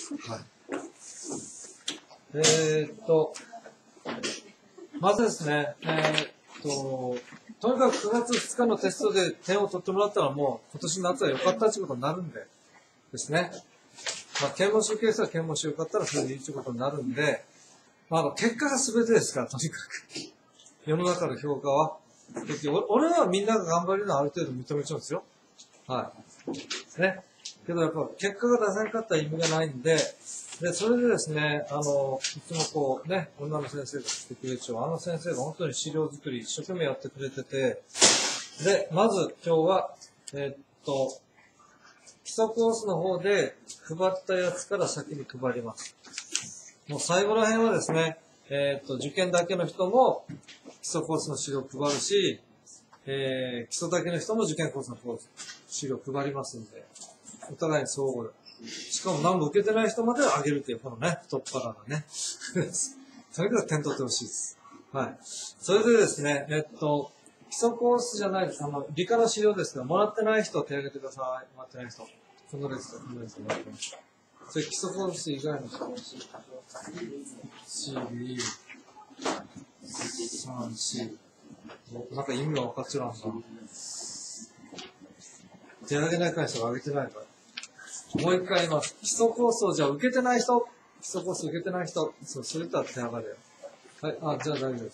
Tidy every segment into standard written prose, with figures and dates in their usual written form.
はい。まずですね、とにかく9月2日のテストで点を取ってもらったらもう今年の夏は良かったということになるんでですね。まあ、検問集ケースは検問しよかったらそれでいいということになるんで、まあ、結果が全てですから、とにかく。世の中の評価は。俺はみんなが頑張るのはある程度認めちゃうんですよ。はい。ね。けどやっぱ結果が出せなかったら意味がないんで、それでですね、いつもこうね、女の先生が来てくれるでしょ。先生が本当に資料作り一生懸命やってくれてて、で、まず今日は、基礎コースの方で配ったやつから先に配ります。もう最後ら辺はですね、受験だけの人も基礎コースの資料を配るし、基礎だけの人も受験コースの資料を配りますんで、お互いに相互で。しかも何も受けてない人まで上げるっていう、このね、太っ腹なね。とにかく点取ってほしいです。はい。それでですね、基礎コースじゃないです。理科の資料ですけど、もらってない人手挙げてください。もらってない人。この列とこの列もらってます。それ基礎コース以外の人。1、2、3、4。なんか意味が分かっちゃうんだ。手挙げないから人が挙げてないから。もう一回言います。基礎コースをじゃあ受けてない人。基礎コース受けてない人。そう、それとは手上がれよ。はい、じゃあ大丈夫です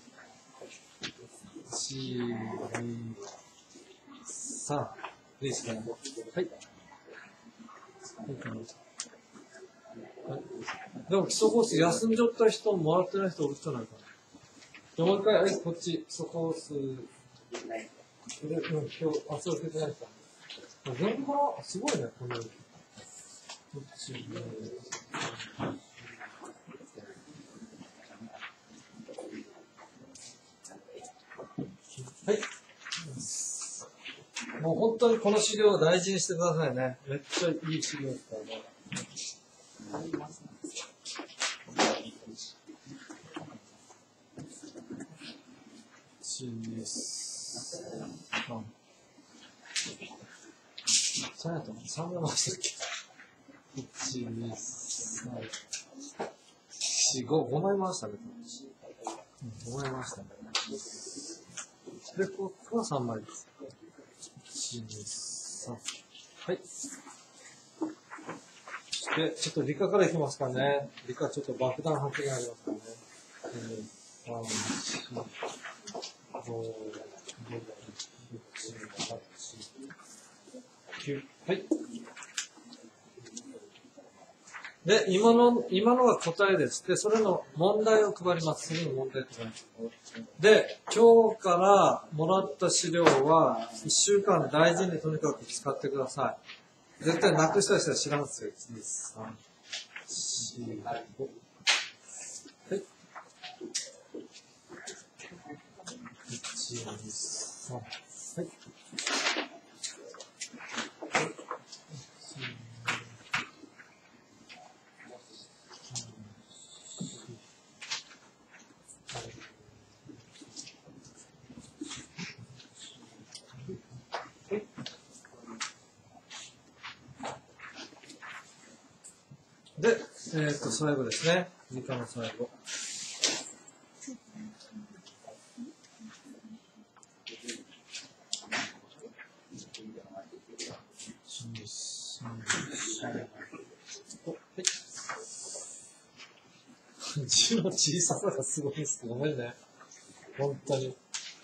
。1、2、3。いいですね。はい。はい、でも基礎コース休んじゃった人もらってない人おるじゃないかな。じゃあもう一回、こっち、基礎コース。今日、そう受けてない人。現場、すごいね、この。はい。もう本当にこの資料を大事にしてくださいね。めっちゃいい資料ですからね。1、2、3。3やったの ?3 が回したっけ ?1、2、3、4、5枚回したね。5枚回したね。で、ここは3枚です。1、2、3。はい。で、ちょっと理科からいきますからね。理科ちょっと爆弾発言ありますからね。3、4、5、6、7、8、9。はい。で、今のが答えです。で、それの問題を配ります。次の問題とか。で、今日からもらった資料は、1週間大事にとにかく使ってください。絶対なくした人は知らんすよ。1、2、3、4、5。はい。1、2、3。はい。で、最後ですね。理科の最後。字の小ささがすごいです。ごめんね。本当に。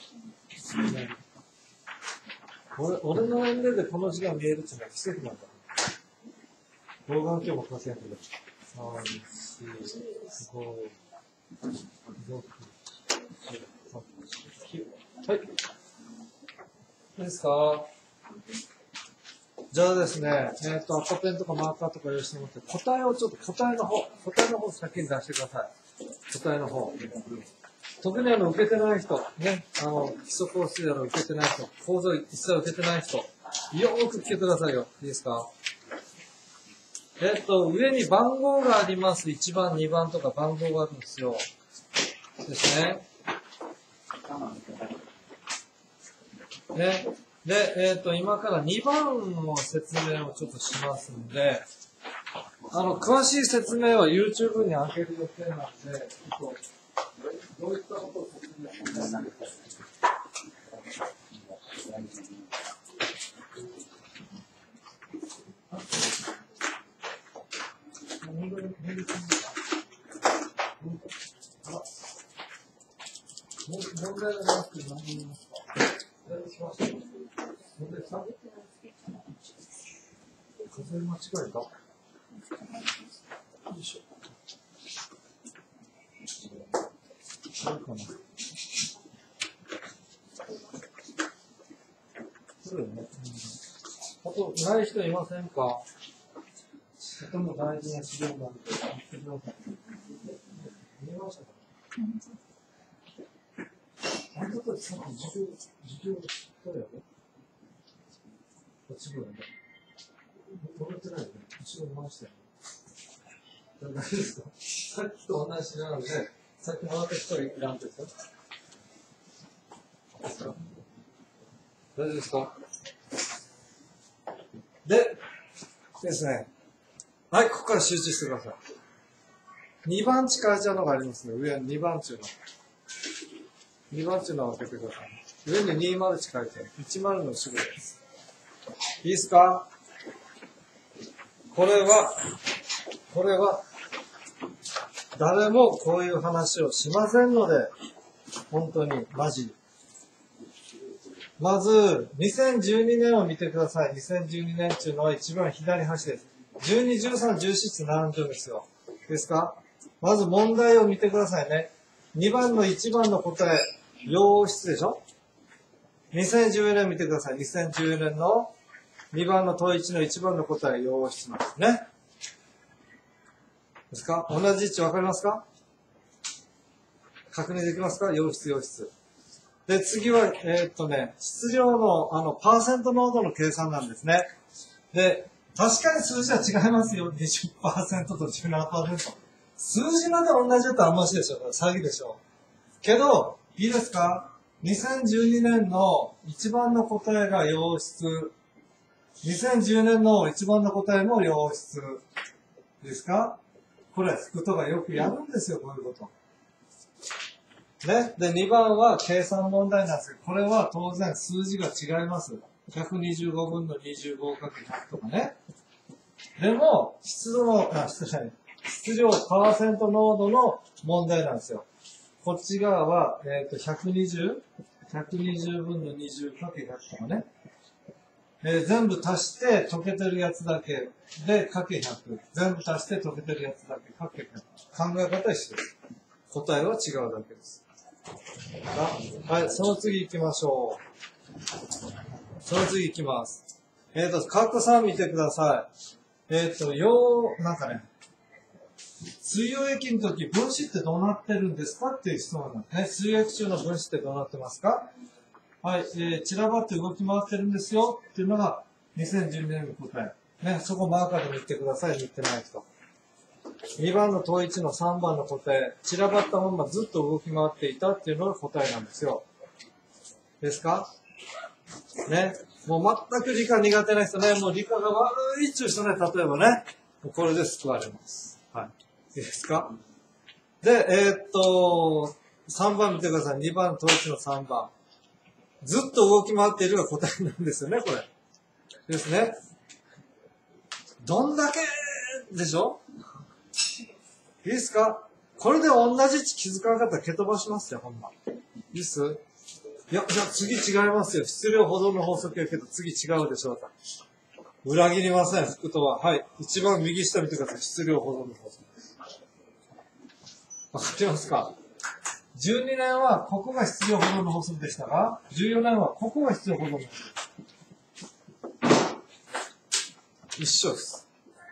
俺の年齢でこの字が見えるっていうのは奇跡なんだ。老眼鏡も書けんけど。3、4、5、6、7、8、9。はい。いいですか？じゃあですね、赤ペンとかマーカーとか用意してもらって、答えの方先に出してください。答えの方。特に受けてない人、ね、基礎コースやら受けてない人、講座一切受けてない人、よーく聞いてくださいよ。いいですか？上に番号があります。1番、2番とか番号があるんですよ。ですね。ね。で、今から2番の説明をちょっとしますんで、 詳しい説明は YouTube に上げる予定なんで、どういったことを説明するんですか？問題がなくて何言いますか？問題3？数え間違えた？よいしょ。あるかな？そうよね。あと、ない人いませんか？とても大事な資料なんで、見えましたか？あんたたちさっき授業したよね？落ちるよね。止めてないよね。後ろに回したよね。大丈夫ですか？さっきと同じなので、さっき回った人はいらんですよ。大丈夫ですか？でですね。はい、ここから集中してください。2番地書いちゃうのがありますね。上に2番中の。2番中のを開けてください。上に20地書いて、10の後ろです。いいですか？これは、誰もこういう話をしませんので、本当に、マジ。まず、2012年を見てください。2012年っていうのは一番左端です。12、13、14って並んでるんですよ。ですか？まず問題を見てくださいね。2番の1番の答え、洋室でしょ？ 2014 年見てください。2014年の2番の問1の1番の答え、洋室なんですね。ですか？同じ位置わかりますか？確認できますか？洋室、洋室。で、次は、質量の、パーセント濃度の計算なんですね。で、確かに数字は違いますよ。20% と 17%。数字まで同じだったらあんましでしょ。詐欺でしょ。けど、いいですか？ 2012 年の1番の答えが洋室。2010年の1番の答えも洋室。ですか？これ、福とかよくやるんですよ、こういうこと。ね。で、2番は計算問題なんですけど、これは当然数字が違います。125分の 25×100 とかね。でも、質量、パーセント濃度の問題なんですよ。こっち側は、120分の 20×100 とかね。全部足して溶けてるやつだけでかけ100。全部足して溶けてるやつだけかけ100。考え方は一緒です。答えは違うだけです。はい、その次行きましょう。その次行きます。カッコ3見てください。なんかね、水溶液の時分子ってどうなってるんですかっていう質問なんですね。水溶液中の分子ってどうなってますか？はい、散らばって動き回ってるんですよっていうのが2012年の答え。ね、そこマーカーで見てください、見てない人。2番の問1の3番の答え、散らばったままずっと動き回っていたっていうのが答えなんですよ。ですか？ね。もう全く理科苦手な人ね、もう理科が悪いっていう人ね、例えばね、これで救われます。はい。いいですか？で、3番見てください。2番問1の3番。ずっと動き回っているが答えなんですよね、これ。ですね。どんだけでしょ？いいですか？これで同じ位置気づかなかったら蹴飛ばしますよ、ほんま。いいっす？いや、じゃあ次違いますよ。質量保存の法則やけど次違うでしょうか。裏切りません、福とは。はい。一番右下見てください。質量保存の法則。わかりますか？12年はここが質量保存の法則でしたが、14年はここが質量保存の法則。一緒です。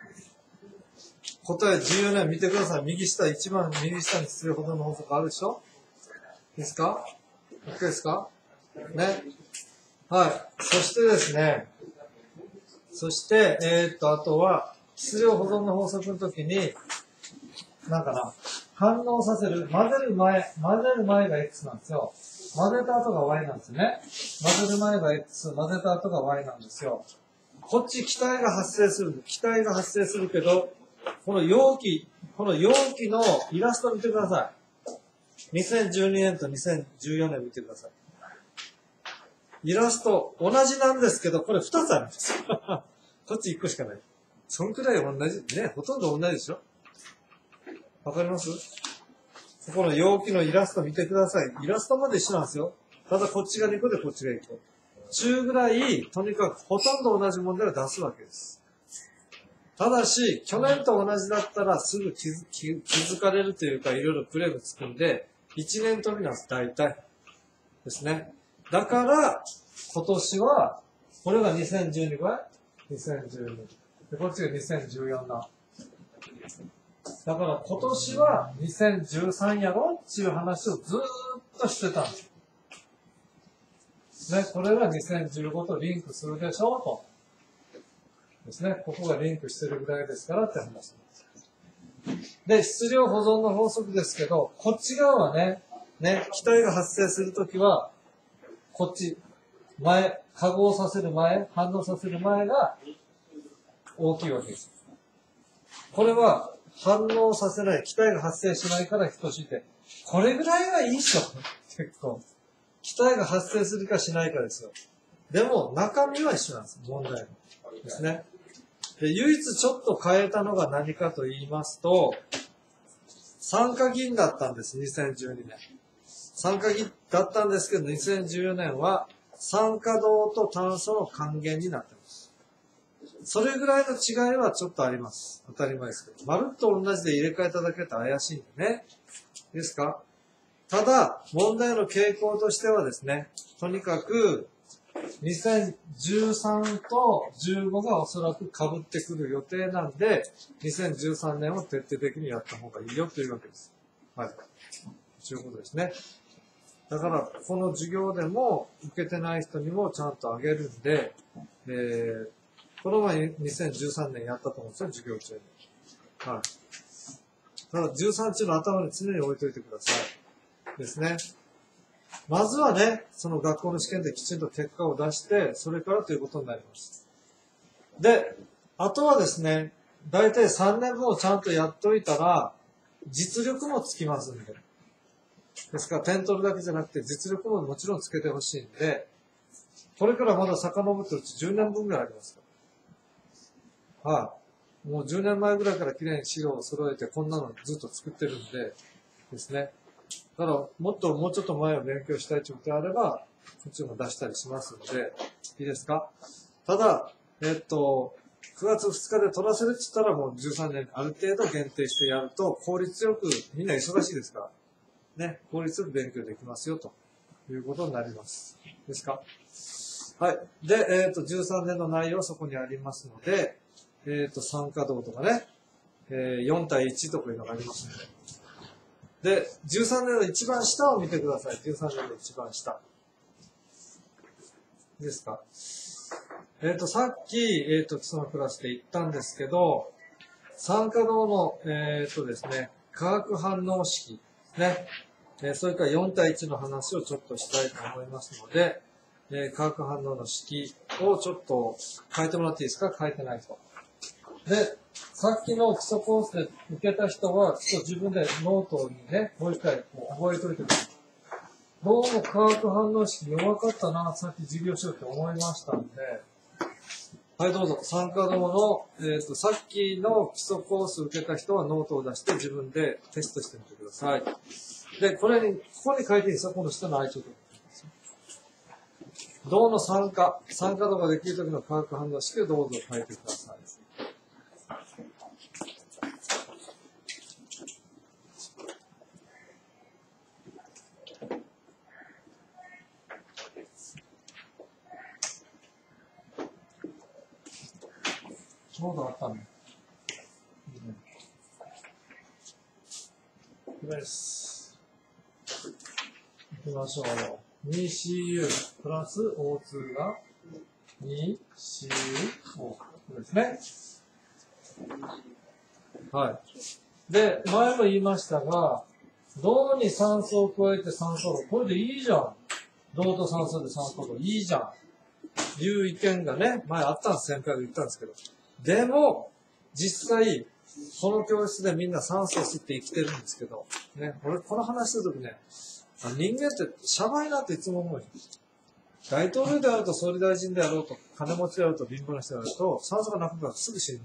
答え14年見てください。右下、一番右下に質量保存の法則あるでしょ？ですか？ OK ですか？ね。はい。そしてですね、あとは、質量保存の法則の時に、なんかな、反応させる、混ぜる前が X なんですよ。混ぜた後が Y なんですね。混ぜる前が X、混ぜた後が Y なんですよ。こっち気体が発生するけど、 この容器のイラスト見てください。2012年と2014年見てください。イラスト同じなんですけど、これ2つあるんですよ。こっち1個しかない。そんくらい同じ、ね、ほとんど同じでしょ？わかります？この容器のイラスト見てください。イラストまで一緒なんですよ。ただこっちが2個でこっちが1個。中ぐらい、とにかくほとんど同じ問題を出すわけです。ただし、去年と同じだったらすぐ気づかれるというか、いろいろクレームつくんで、1年飛びなんです、大体。ですね。だから、今年は、これが2012倍 ?2012。で、こっちが2014な。だから今年は2013やろっていう話をずーっとしてたんです。ね、これが2015とリンクするでしょうと。ですね。ここがリンクしてるぐらいですからって話なんです。で、質量保存の法則ですけど、こっち側はね、気体が発生するときは、こっち、化合させる前、反応させる前が大きいわけです。これは反応させない、気体が発生しないから等しいって、これぐらいはいいっしょ。結構。気体が発生するかしないかですよ。でも、中身は一緒なんです。問題ですね。で、唯一ちょっと変えたのが何かと言いますと、酸化銀だったんです、2012年。酸化銀だったんですけど、2014年は酸化銅と炭素の還元になっています。それぐらいの違いはちょっとあります。当たり前ですけど。まるっと同じで入れ替えただけだと怪しいんでね。ですか？ただ、問題の傾向としてはですね、とにかく、2013と15がおそらく被ってくる予定なんで、2013年を徹底的にやった方がいいよというわけです。はい。ということですね。だから、この授業でも受けてない人にもちゃんとあげるんで、この前2013年やったと思うんですよ、授業中に。はい。ただ、13中の頭に常に置いといてください。ですね。まずはね、その学校の試験できちんと結果を出して、それからということになります。で、あとはですね、だいたい3年分をちゃんとやっといたら、実力もつきますんで。ですから、点取るだけじゃなくて、実力ももちろんつけてほしいんで、これからまだ遡ってうち10年分ぐらいありますから。はい。もう10年前ぐらいからきれいに資料を揃えて、こんなのずっと作ってるんで、ですね。だから、もうちょっと前を勉強したいということであれば、こっちも出したりしますので、いいですか？ただ、9月2日で取らせるって言ったらもう13年ある程度限定してやると、効率よく、みんな忙しいですから、ね、効率よく勉強できますよ、ということになります。ですか？はい。で、13年の内容はそこにありますので、酸化銅とかね、4対1とかいうのがありますので、で、13年の一番下を見てください。13年の一番下。いいですか？さっき、基礎のクラスで言ったんですけど、酸化銅の、ですね、化学反応式、ね、それから4対1の話をちょっとしたいと思いますので、化学反応の式をちょっと書いてもらっていいですか？書いてないと。で、さっきの基礎コースで受けた人は、ちょっと自分でノートにね、もう一回覚えといてください。どうも化学反応式弱かったな、さっき授業しようって思いましたんで、はい、どうぞ。酸化銅の、さっきの基礎コース受けた人はノートを出して自分でテストしてみてください。で、ここに書いていいですよ。この下の愛情と。銅の酸化銅ができるときの化学反応式をどうぞ書いてください。ちょうどあったね。です。行きましょう。2Cu プラス O2 が 2CuO ですね。はい。で、前も言いましたが、銅に酸素を加えて酸素炉。これでいいじゃん。銅と酸素で酸素炉。いいじゃん。いう意見がね、前あったんです。先輩が言ったんですけど。でも、実際、 この教室でみんな酸素を吸って生きてるんですけど、ね、俺この話するときね、人間ってシャバいなっていつも思うよ。大統領であると総理大臣であろうと、金持ちであると貧乏な人であると、酸素がなくなったらすぐ死ぬ。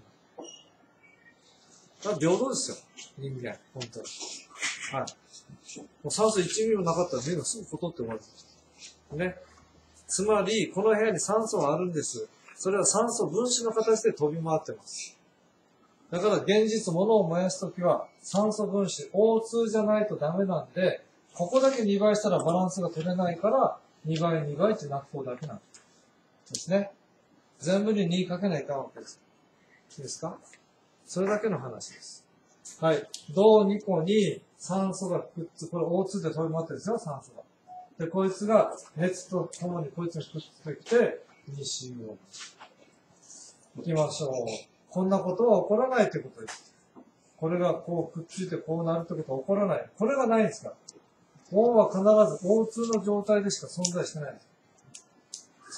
だから平等ですよ、人間、本当に。はい。もう酸素1ミリもなかったら目がすぐポトって終わる。ね。つまり、この部屋に酸素があるんです。それは酸素分子の形で飛び回ってます。だから現実、物を燃やすときは酸素分子、O2 じゃないとダメなんで、ここだけ2倍したらバランスが取れないから、2倍2倍ってなくこうだけなんですね。全部に2かけないかんわけです。いいですか？それだけの話です。はい。銅2個に酸素がくっつく、これ O2 で飛び回ってるんですよ、酸素が。で、こいつが熱とともにこいつにくっついて、2CO。行きましょう。こんなことは起こらないということです。これがこうくっついてこうなるということは起こらない。これがないんですから。O は必ず O2 の状態でしか存在してないんです。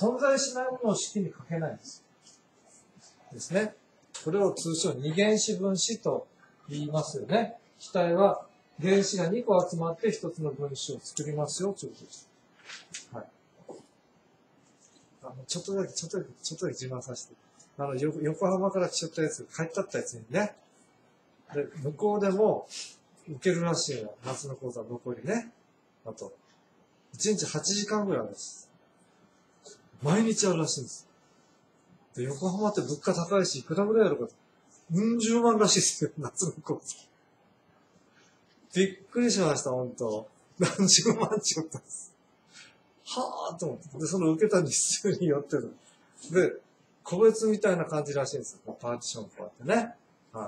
存在しないものを式に書けないんです。ですね。これを通称二原子分子と言いますよね。気体は原子が2個集まって1つの分子を作りますよということです。はい。ちょっとだけ自慢させて。横浜から来ちゃったやつ、帰ったったやつにね。で、向こうでも受けるらしいよ。夏の講座残りね。あと、1日8時間ぐらいあるんです。毎日あるらしいんです。で、横浜って物価高いし、いくらぐらいやるかと。10万らしいですよ、夏の講座。びっくりしました、ほんと。何十万ちょっとです。はぁーと思って。で、その受けた日数によってる。で、個別みたいな感じらしいんですよ。パーティションこうやってね。はい。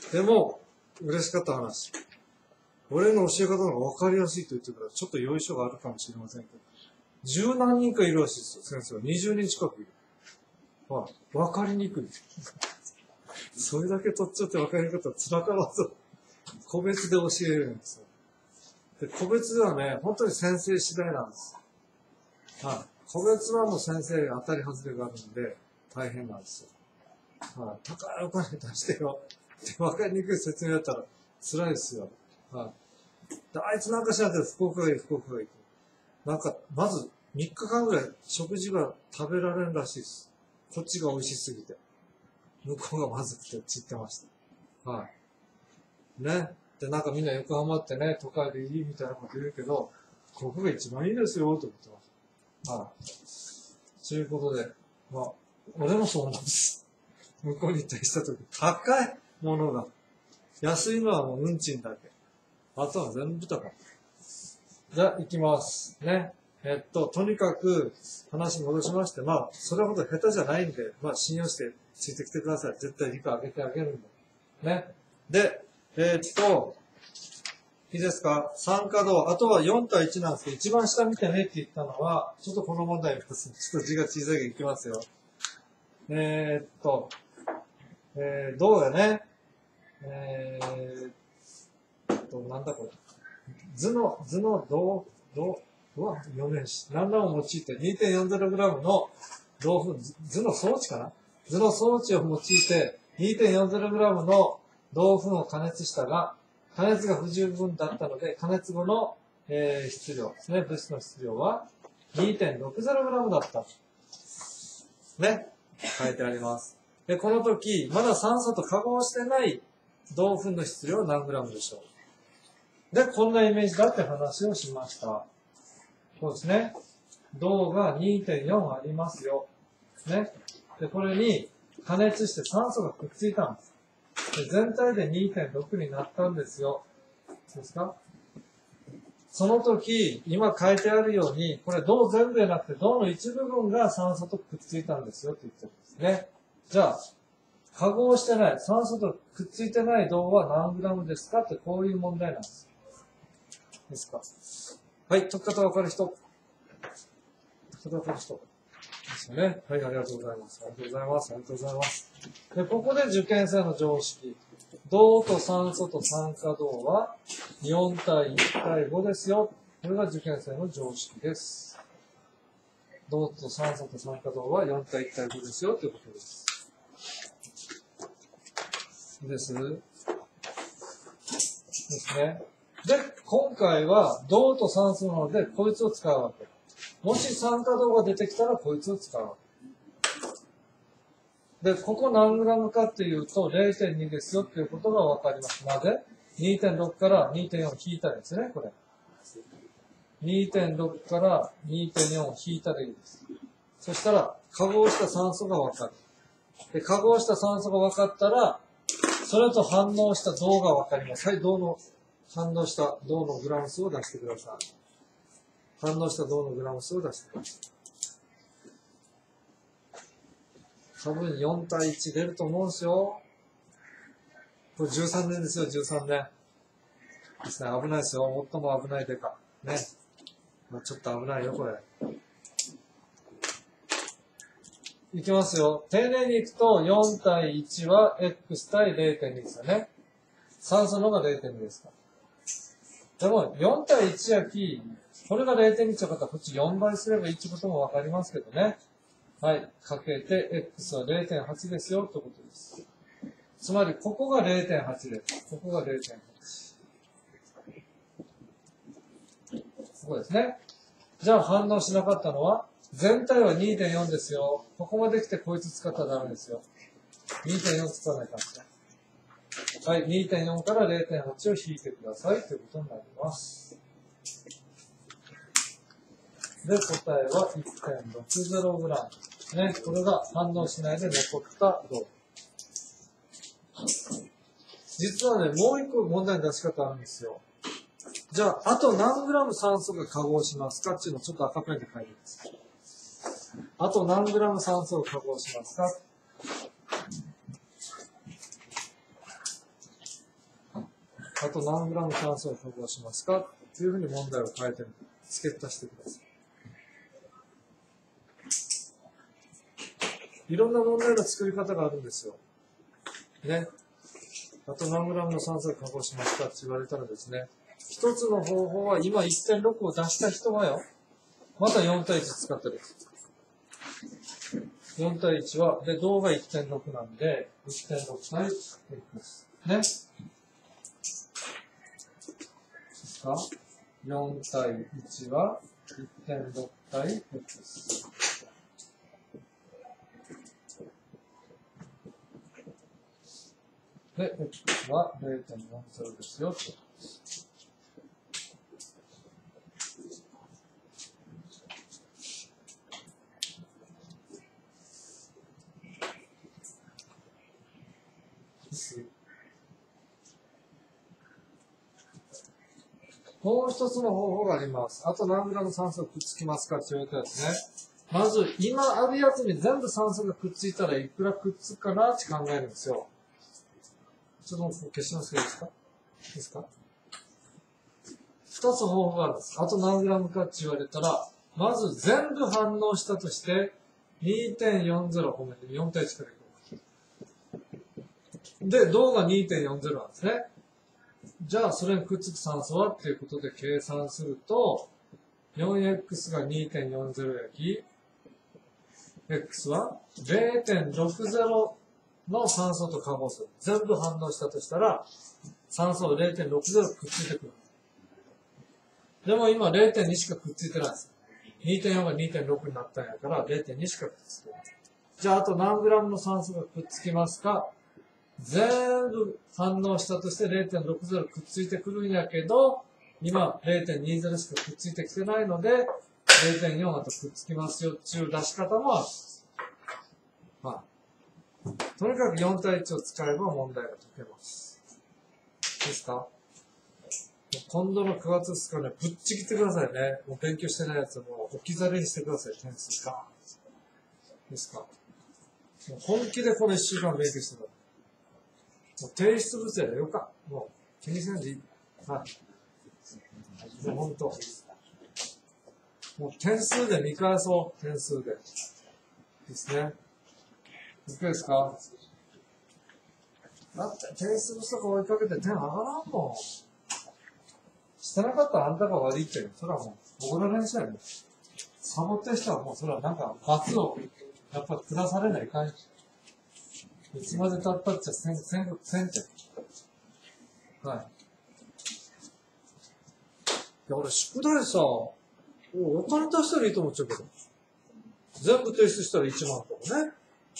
でも、嬉しかった話。俺の教え方の方が分かりやすいと言ってるから、ちょっとよいしょがあるかもしれませんけど。十何人かいるらしいですよ、先生は。20人近くいる。はい。分かりにくい。それだけ取っちゃって分かりにくかったら辛からず、個別で教えるんですよ。で、個別ではね、本当に先生次第なんです。はい。個別はもう先生当たり外れがあるんで、大変なんですよ。はい。高いお金出してよ。で、分かりにくい説明だったら辛いですよ。はい。で、あいつなんかしなくて福岡がいい。なんか、まず3日間ぐらい食事が食べられるらしいです。こっちが美味しすぎて。向こうがまずくて散ってました。はい。ね。で、なんかみんな横浜ってね、都会でいいみたいなこと言うけど、ここが一番いいですよ、と思ってます。はい。ということで、まあ、俺もそうなんです。向こうに行ったりしたとき、高いものが。安いのはもう運賃だけ。あとは全部高い。じゃあ、行きます。ね。とにかく話戻しまして、まあ、それほど下手じゃないんで、まあ、信用してついてきてください。絶対理解上げてあげるんで。ね。で、いいですか？酸化銅。あとは4対1なんですけど、一番下見てねって言ったのは、ちょっとこの問題です。ちょっと字が小さいけどいきますよ。銅やね。なんだこれ。図の銅、読めんし。何らを用いて 2.40g の銅粉、図の装置かな？図の装置を用いて 2.40g の銅粉を加熱したが、加熱が不十分だったので、加熱後の、質量ですね。物質の質量は 2.60g だった。ね。書いてあります。で、この時、まだ酸素と化合してない銅粉の質量は何グラムでしょう？で、こんなイメージだって話をしました。そうですね。銅が 2.4 ありますよ。ね。で、これに加熱して酸素がくっついたんです。で、全体で 2.6 になったんですよ。ですか？その時、今書いてあるように、これ銅全部じゃなくて銅の一部分が酸素とくっついたんですよって言ってるんですね。じゃあ、化合してない、酸素とくっついてない銅は何グラムですかってこういう問題なんです。ですか。はい、解き方わかる人。解き方わかる人。ですよね。はい、ありがとうございます。ありがとうございます。ありがとうございます。で、ここで受験生の常識。銅と酸素と酸化銅は4対1対5ですよ。これが受験生の常識です。銅と酸素と酸化銅は4対1対5ですよということです。 ですね。で、今回は銅と酸素なので、こいつを使うわけ。もし酸化銅が出てきたら、こいつを使うわけ。で、ここ何グラムかっていうと、0.2 ですよっていうことがわかります。なぜ ?2.6 から 2.4 引いたらですね、これ。2.6 から 2.4 を引いたらいいです。そしたら、化合した酸素がわかる。で、化合した酸素がわかったら、それと反応した銅がわかります。はい、反応した銅のグラム数を出してください。反応した銅のグラム数を出してください。多分4対1出ると思うんですよ。これ13年ですよ、13年。ですね、危ないですよ。最も危ないデカ。ね。まあ、ちょっと危ないよ、これ。いきますよ。丁寧にいくと4対1は X 対 0.2 ですよね。酸素の方が 0.2 ですから。でも4対1やき、これが 0.2 って方はこっち4倍すればいいってこともわかりますけどね。はい。かけて X は 0.8 ですよってことです。つまりここが 0.8 です。ここが 0.8。ここですね。じゃあ反応しなかったのは全体は 2.4 ですよ。ここまで来てこいつ使ったらダメですよ。2.4 使わないかんですね。はい。2.4 から 0.8 を引いてくださいということになります。で、答えは 1.60g。ね。これが反応しないで残った銅。実はね、もう一個問題の出し方あるんですよ。じゃあ、あと何グラム酸素が化合しますかっていうのをちょっと赤ペンで書いてます。あと何グラム酸素を化合しますか？あと何グラム酸素を化合しますかっていうふうに問題を変えてみて、付け足してください。いろんな問題の作り方があるんですよ。ね。あと何グラムの酸素を化合しますかって言われたらですね、一つの方法は今 1.6 を出した人はよ、また4対1使ってる。4対1は、で、銅が 1.6 なんで、1.6 対 X。ね。ですか ?4 対1は 1.6 対 X。で、X は 0.40 ですよ。もう一つの方法があります。あと何グラム酸素がくっつきますかって言われたらですね。まず、今あるやつに全部酸素がくっついたらいくらくっつくかなって考えるんですよ。ちょっと消しますけどいいですか？いいですか？二つ方法があるんです。あと何グラムかって言われたら、まず全部反応したとして、2.40 ごめんね、4対1からいこう。で、銅が 2.40 なんですね。じゃあ、それにくっつく酸素はっていうことで計算すると、4x が 2.40 やき、x は 0.60 の酸素と化合する。全部反応したとしたら、酸素が 0.60 くっついてくる。でも今 0.2 しかくっついてないんです。2.4 が 2.6 になったんやから 0.2 しかくっついてない。じゃあ、あと何グラムの酸素がくっつきますか？全部反応したとして 0.60 くっついてくるんやけど、今 0.20 しかくっついてきてないので、0.4 あとくっつきますよっていう出し方もある。まあ、とにかく4対1を使えば問題が解けます。いいですか？今度の9月2日ね、ぶっちぎってくださいね。もう勉強してないやつはもう置き去りにしてください、点数が。いいですか？もう本気でこの1週間勉強してください。もう提出物やでよか。もう気にせんでいい。はい。もう本当。もう点数で見返そう。点数で。ですね。いかがですか？だって点数とか追いかけて点上がらんもん。してなかったらあんたが悪いって。それはもう、僕ら練習やね。サボってしたらもうそれはなんか罰を、やっぱり下されないかんし。 いつまで経ったっちゃせんて。はい。いや、俺、宿題さ、お金出したらいいと思っちゃうけど。全部提出したら1万とかね。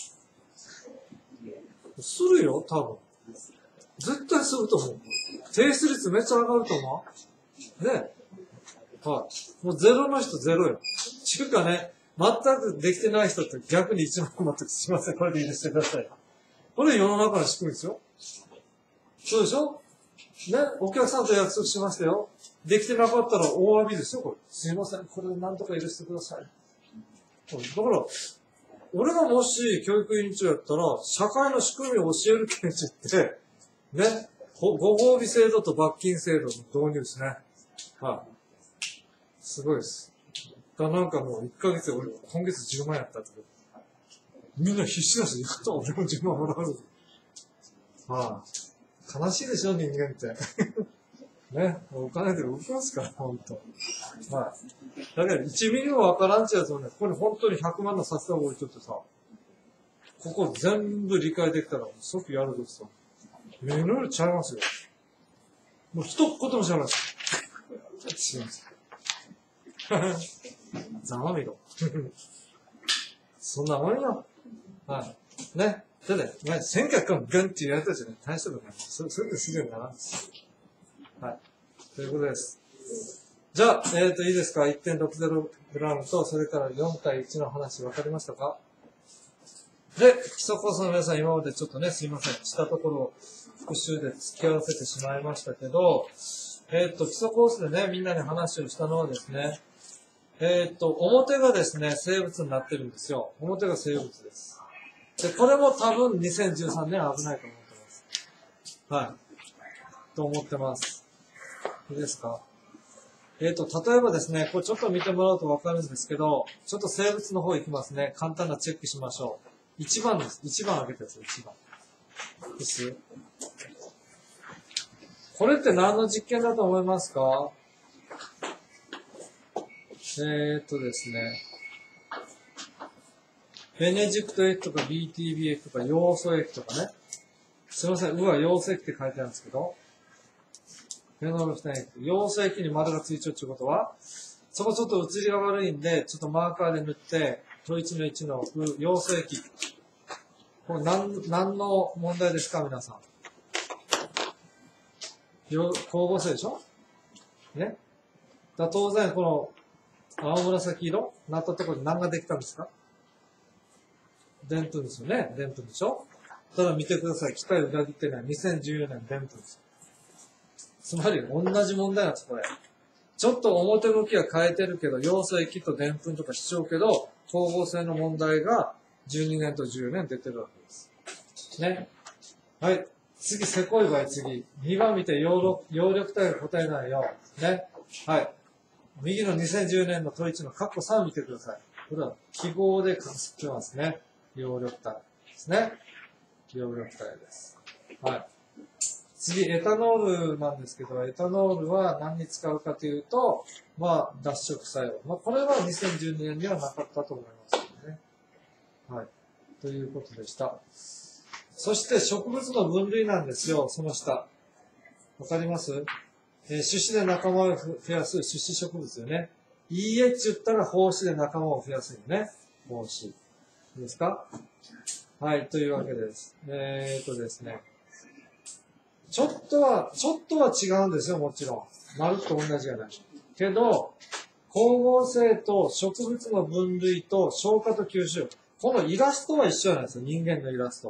するよ、多分。絶対すると思う。提出率めっちゃ上がると思う。ね。はい。もうゼロの人ゼロよ。ちゅうかね、全くできてない人って逆に1万困ってすいません、これで許してください。これ世の中の仕組みですよ。そうでしょね、お客さんと約束しましたよ。できてなかったら大詫びですよ、これ。すいません、これで何とか許してください。だから、俺がもし教育委員長やったら、社会の仕組みを教える権利って、ね、ご褒美制度と罰金制度の導入ですね。はい。すごいです。なんかもう1ヶ月、俺、今月10万やったって。みんな必死だし、やった俺も10万もらう。はい。悲しいでしょ、人間って。ね、お金で動きますから、ほんと。はい。だけど、1ミリもわからんちゃうやつをね、ここに本当に100万の札束置いとってさ、ここ全部理解できたら、即やるとさ、目のよりちゃいますよ。もう一言もしゃべらない。すいません。ざまみろ。そんなもんよ。はい。ね。ただ、選挙からガンってやったじゃない。大したことない。それですぐにならんです。はい。ということです。じゃあ、いいですか ?1.60 グラムと、それから4対1の話分かりましたか？で、基礎コースの皆さん、今までちょっとね、すいません。したところを復習で付き合わせてしまいましたけど、基礎コースでね、みんなに話をしたのはですね、表がですね、生物になってるんですよ。表が生物です。で、これも多分2013年危ないと思ってます。はい。と思ってます。いいですか？例えばですね、これちょっと見てもらうとわかるんですけど、ちょっと生物の方行きますね。簡単なチェックしましょう。1番です。1番開けたやつ、1番。です。これって何の実験だと思いますか？ですね。ベネジクト液とか BTB 液とかヨウ素液とかね。すいません、ヨウ素液って書いてあるんですけど。フェノールフタン液。ヨウ素液に丸がついちゃうってことは、そこちょっと写りが悪いんで、ちょっとマーカーで塗って、ト1の1のヨウ素液。これ何の問題ですか、皆さん。光合成でしょね。当然、この青紫色なったところに何ができたんですか？でんぷんですよね。でんぷんでしょ？ただ見てください。期待を裏切ってない。2014年でんぷんです。つまり、同じ問題なんです、これ。ちょっと表向きは変えてるけど、ヨウ素液とでんぷんとかしちゃうけど、光合成の問題が12年と14年出てるわけです。ね。はい。次、せこい場合、次。2番見て葉緑体が答えないよ。ね。はい。右の2010年の問1の括弧3見てください。これは記号で書ってますね。葉緑体ですね。葉緑体です。はい。次、エタノールなんですけど、エタノールは何に使うかというと、脱色作用。これは2012年にはなかったと思いますけどね。はい。ということでした。そして植物の分類なんですよ、その下。わかります？種子で仲間を増やす種子植物よね。いいえって言ったら胞子で仲間を増やすよね。胞子。いいですか？はい、というわけです。ですね。ちょっとは違うんですよ、もちろん。まるっと同じじゃない。けど、光合成と植物の分類と消化と吸収。このイラストは一緒なんですよ、人間のイラスト。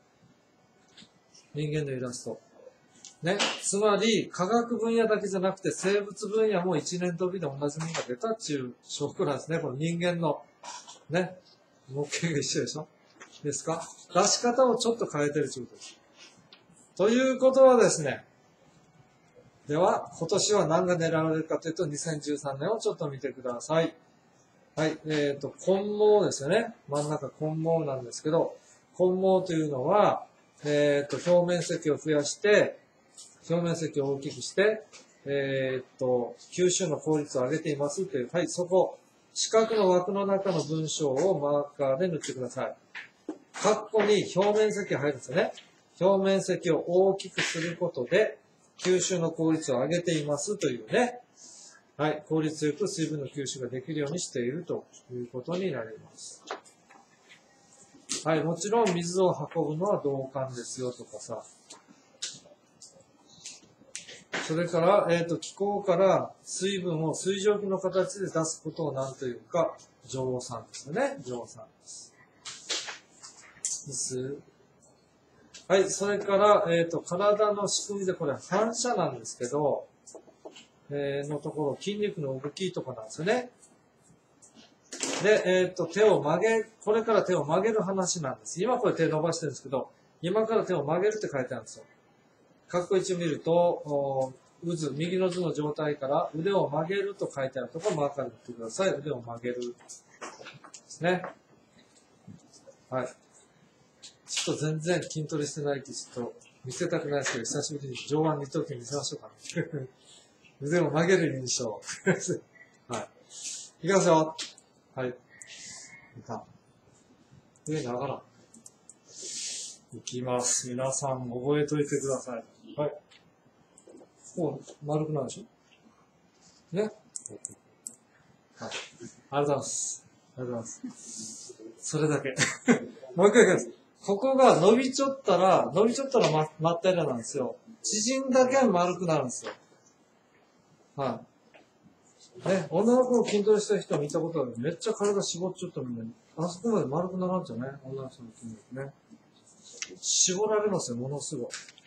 人間のイラスト。ね。つまり、科学分野だけじゃなくて、生物分野も一年飛びで同じものが出たっていう証拠なんですね。この人間の、ね。模型が一緒でしょ？ですか？出し方をちょっと変えてるということです。ということはですね。では、今年は何が狙われるかというと、2013年をちょっと見てください。はい。根毛ですよね。真ん中根毛なんですけど、根毛というのは、表面積を増やして、表面積を大きくして、吸収の効率を上げていますという、はい、そこ、四角の枠の中の文章をマーカーで塗ってください。 括弧に表面積が入るんですよね。表面積を大きくすることで、吸収の効率を上げていますというね。はい。効率よく水分の吸収ができるようにしているということになります。はい。もちろん水を運ぶのは導管ですよとかさ。それから、気孔から水分を水蒸気の形で出すことを何というか、蒸散ですよね。蒸散です。です。はい。それから、体の仕組みでこれ反射なんですけど、のところ、筋肉の動きとかなんですよね。で、手を曲げ、これから手を曲げる話なんです。今これ手伸ばしてるんですけど、今から手を曲げるって書いてあるんですよ。括弧1を見ると、右の図の状態から腕を曲げると書いてあるところマーカーで打ってください。腕を曲げる。ですね。はい。ちょっと全然筋トレしてないってちょっと見せたくないですけど、久しぶりに上腕二頭筋見せましょうかね。腕を曲げる印象。はい。いきますよ。はい。上に上がらん。いきます。皆さん覚えといてください。はい。もう丸くなるでしょね。はい。ありがとうございます。ありがとうございます。それだけ。もう一回いきます。ここが伸びちょったらまったりなんですよ。縮んだけ丸くなるんですよ。はい。ね、女の子を筋トレした人見たことある。めっちゃ体絞っちゃったみたいに。あそこまで丸くならんじゃね女の人の筋肉ね。絞られますよ、ものすごい。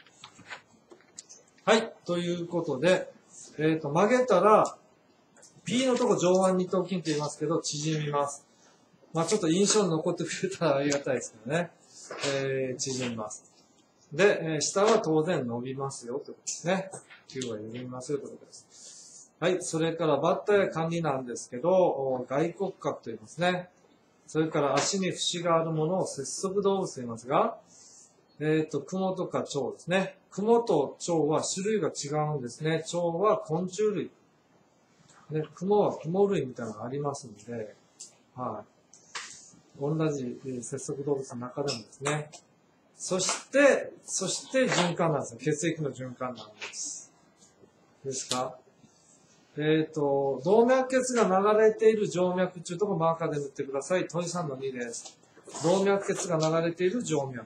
はい。ということで、曲げたら、P のとこ上腕二頭筋って言いますけど、縮みます。まあちょっと印象に残ってくれたらありがたいですけどね。縮みます。で、下は当然伸びますよということですね。9は緩みますよということです。はい。それからバッタやカニなんですけど、外骨格と言いますね。それから足に節があるものを節足動物と言いますが、雲とか蝶ですね。雲と蝶は種類が違うんですね。蝶は昆虫類。ね、雲は雲類みたいなのがありますので、はい。同じ節足動物の中でもですね。そして循環なんですよ。血液の循環なんです。ですか？動脈血が流れている静脈中とかマーカーで塗ってください。問3の2です。動脈血が流れている静脈。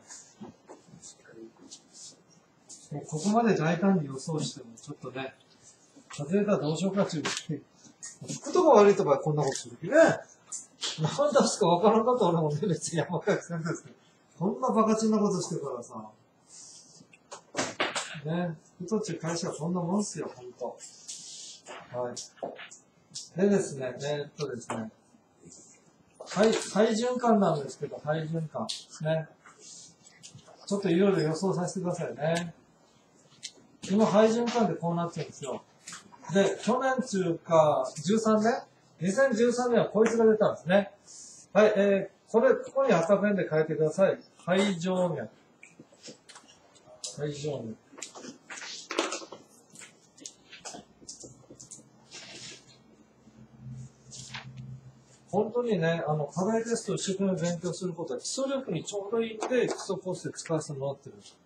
もうここまで大胆に予想しても、ちょっとね、外れたらどうしようかという。服とか悪いとかこんなことする気ね。何出すかわからんかった俺もね、別に山川さんですけど。こんなバカチンなことしてるからさ。ね、太っちゅう会社はこんなもんっすよ、ほんと。はい。でですね、ですね。肺循環なんですけど、肺循環ですね。ちょっといろいろ予想させてくださいね。今、肺循環でこうなってるんですよ。で、去年中か、13年 ?2013 年はこいつが出たんですね。はい、ここに赤ペンで書いてください。肺静脈。肺静脈。本当にね、課題テストを一生懸命勉強することは基礎力にちょうどいいんで、基礎コースで使わせてもらってるんです。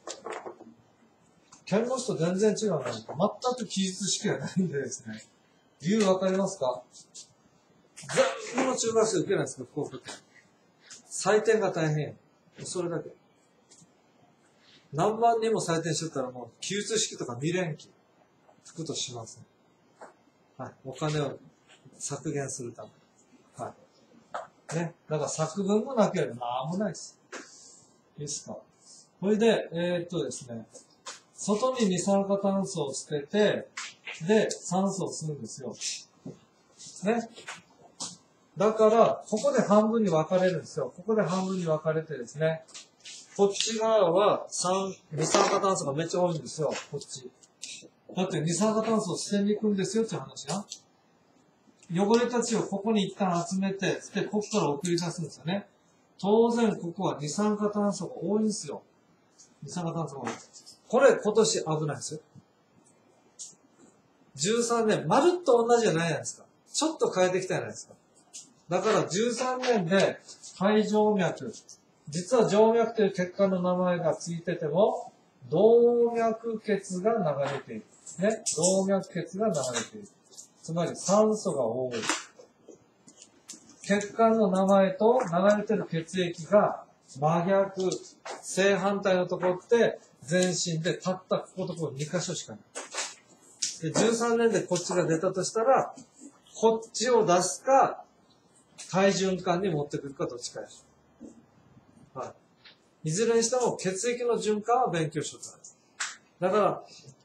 検問士と全然違うのに、全く記述式がないんでですね。理由わかりますか？全部の中学生受けないんですか、福岡って。採点が大変。それだけ。何万人も採点してたらもう、記述式とか見れんき。服とします、ね。はい。お金を削減するため。はい。ね。だから作文もなければなんもないです。いいですか？これで、ですね。外に二酸化炭素を捨てて、で、酸素を吸うんですよ。ね。だから、ここで半分に分かれるんですよ。ここで半分に分かれてですね。こっち側は二酸化炭素がめっちゃ多いんですよ。こっち。だって二酸化炭素を捨てに行くんですよって話な。汚れたちをここに一旦集めて、で、ここから送り出すんですよね。当然、ここは二酸化炭素が多いんですよ。二酸化炭素が多い。これ、今年危ないですよ。13年、まるっと同じじゃないじゃないですか。ちょっと変えてきたじゃないですか。だから13年で肺静脈、 実は静脈という血管の名前がついてても、動脈血が流れている。ね。動脈血が流れている。つまり酸素が多い。血管の名前と流れてる血液が真逆、正反対のところって全身でたったこことここ2箇所しかない。で、13年でこっちが出たとしたら、こっちを出すか、体循環に持ってくるかどっちかや。はい。いずれにしても血液の循環は勉強しようと。だから、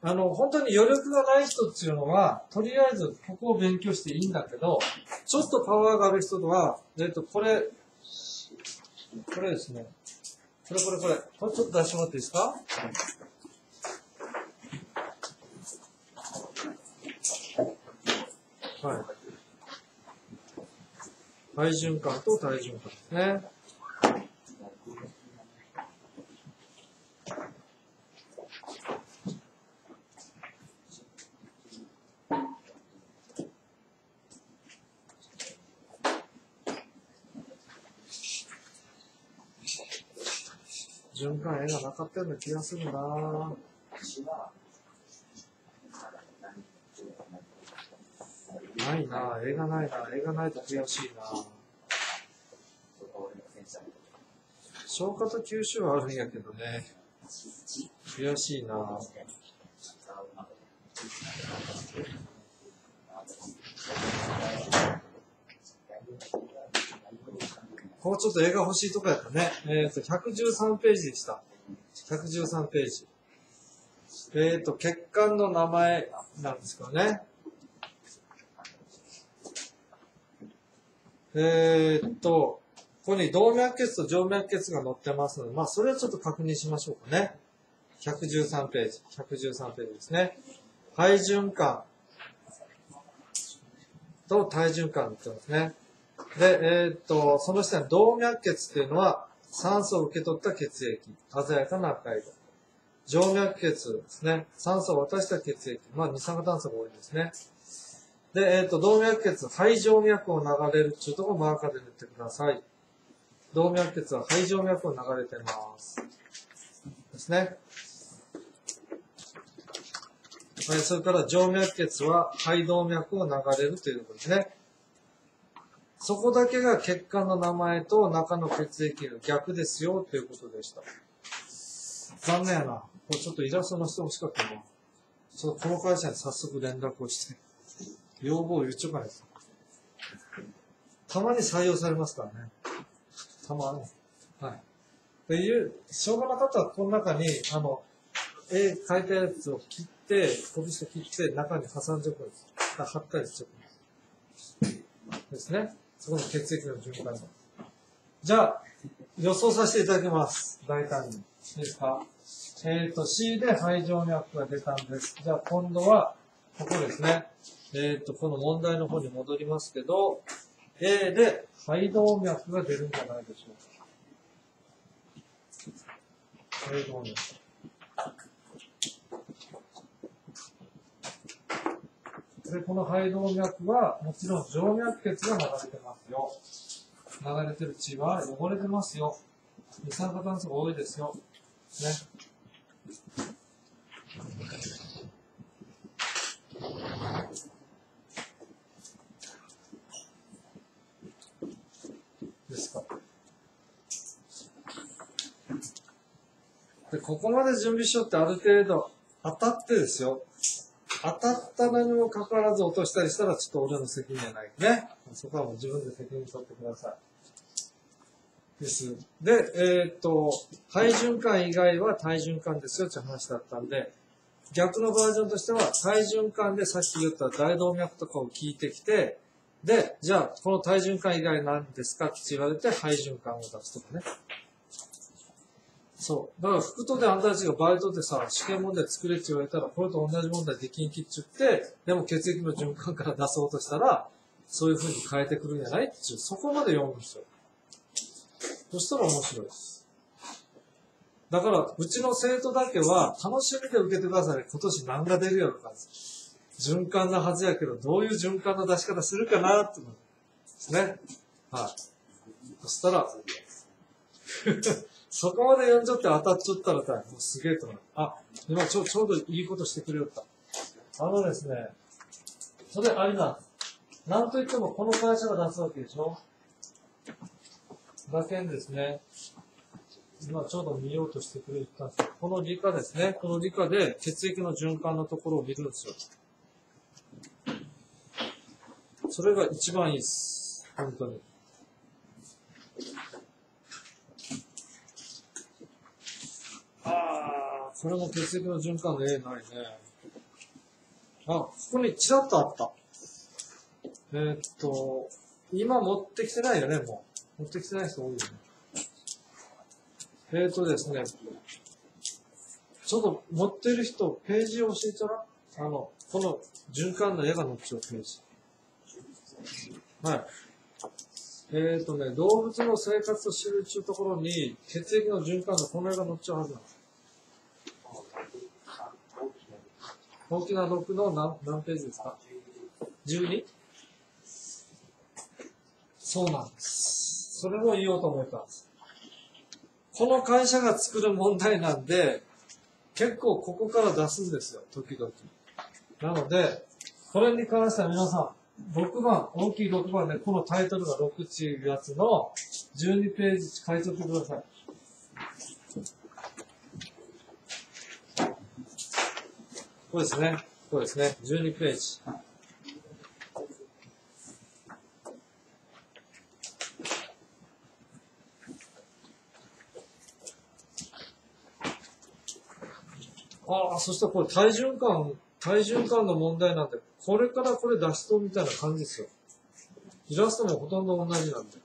本当に余力がない人っていうのは、とりあえずここを勉強していいんだけど、ちょっとパワーがある人は、これですね。これちょっと出してもらっていいですか？はい。体循環と体循環ですね。循環絵がなかったような気がするなぁ。ないなぁ、絵がないなぁ、絵がないと悔しいなぁ。消化と吸収はあるんやけどね。悔しいなぁ。こうちょっと絵が欲しいとこやったね。113ページでした。113ページ。血管の名前なんですけどね。ここに動脈血と静脈血が載ってますので、まあ、それをちょっと確認しましょうかね。113ページ。113ページですね。肺循環と体循環に載ってますね。で、その下に動脈血っていうのは酸素を受け取った血液。鮮やかな赤色。静脈血ですね。酸素を渡した血液。まあ、二酸化炭素が多いですね。で、動脈血、肺静脈を流れるっていうところをマーカーで塗ってください。動脈血は肺静脈を流れてます。ですね。はい、それから静脈血は肺動脈を流れるということですね。そこだけが血管の名前と中の血液が逆ですよということでした。残念やな。これちょっとイラストのしてほしかったな。ちょっとこの会社に早速連絡をして、要望を言っちゃうかないですか。たまに採用されますからね。たまに。はい。でいう、しょうがなかったらこの中に、絵描いたやつを切って、拳と切って中に挟んでおくんです。貼ったりしておくんです。ですね。そこの血液の循環。じゃあ、予想させていただきます。大胆に。いいですか？C で肺静脈が出たんです。じゃあ今度は、ここですね。この問題の方に戻りますけど、A で肺動脈が出るんじゃないでしょうか。肺動脈。で、この肺動脈は、もちろん静脈血が流れてますよ。流れてる血は汚れてますよ。二酸化炭素が多いですよ。ね。ですか。で、ここまで準備しようってある程度当たってですよ。当たったのにもかかわらず落としたりしたらちょっと俺の責任じゃないね。そこはもう自分で責任取ってください。です。で、肺循環以外は体循環ですよって話だったんで、逆のバージョンとしては、体循環でさっき言った大動脈とかを聞いてきて、で、じゃあ、この体循環以外何ですかって言われて、肺循環を出すとかね。そう。だから、副都であんたたちがバイトでさ、試験問題作れって言われたら、これと同じ問題できんきっちゅって、でも血液の循環から出そうとしたら、そういう風に変えてくるんじゃないっていう、そこまで読むんですよ。そしたら面白いです。だから、うちの生徒だけは、楽しみで受けてください。今年何が出るやろか。循環なはずやけど、どういう循環の出し方するかなって思うんですね。はい。そしたら、 そこまで読んじゃって当たっちゃったらもうすげえと思う。あ、今ちょうどいいことしてくれよった。ですね、それありなんです。なんといってもこの会社が出すわけでしょ。だけんですね。今ちょうど見ようとしてくれたんですけど、この理科ですね。この理科で血液の循環のところを見るんですよ。それが一番いいです。本当に。これも血液の循環の絵ないね。ここにちらっとあった。今持ってきてないよね、もう。持ってきてない人多いよね。ですね。ちょっと持ってる人、ページを教えたらこの循環の絵が載っちゃうページ。はい。動物の生活を知るっていうところに、血液の循環のこの絵が載っちゃうはずなんです。大きな6の何ページですか ?12? そうなんです。それも言おうと思ったんです。この会社が作る問題なんで、結構ここから出すんですよ、時々。なので、これに関しては皆さん、6番、大きい6番で、このタイトルが6っていうやつの12ページ書いておいてください。こうですね。こうですね。12ページ。そしてこれ体循環の問題なんで、これからこれ出しとみたいな感じですよ。イラストもほとんど同じなんで。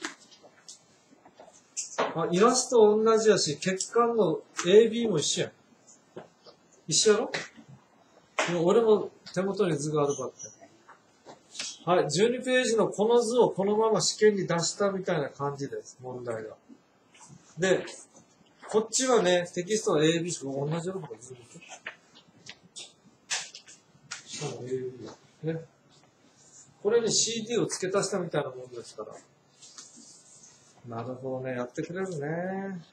イラスト同じやし、血管の AB も一緒やん。一緒やろ？俺も手元に図があるかって。はい、12ページのこの図をこのまま試験に出したみたいな感じです、問題が。で、こっちはね、テキストは AB と同じような図です。ね。これに CD を付け足したみたいなもんですから。なるほどね、やってくれるね。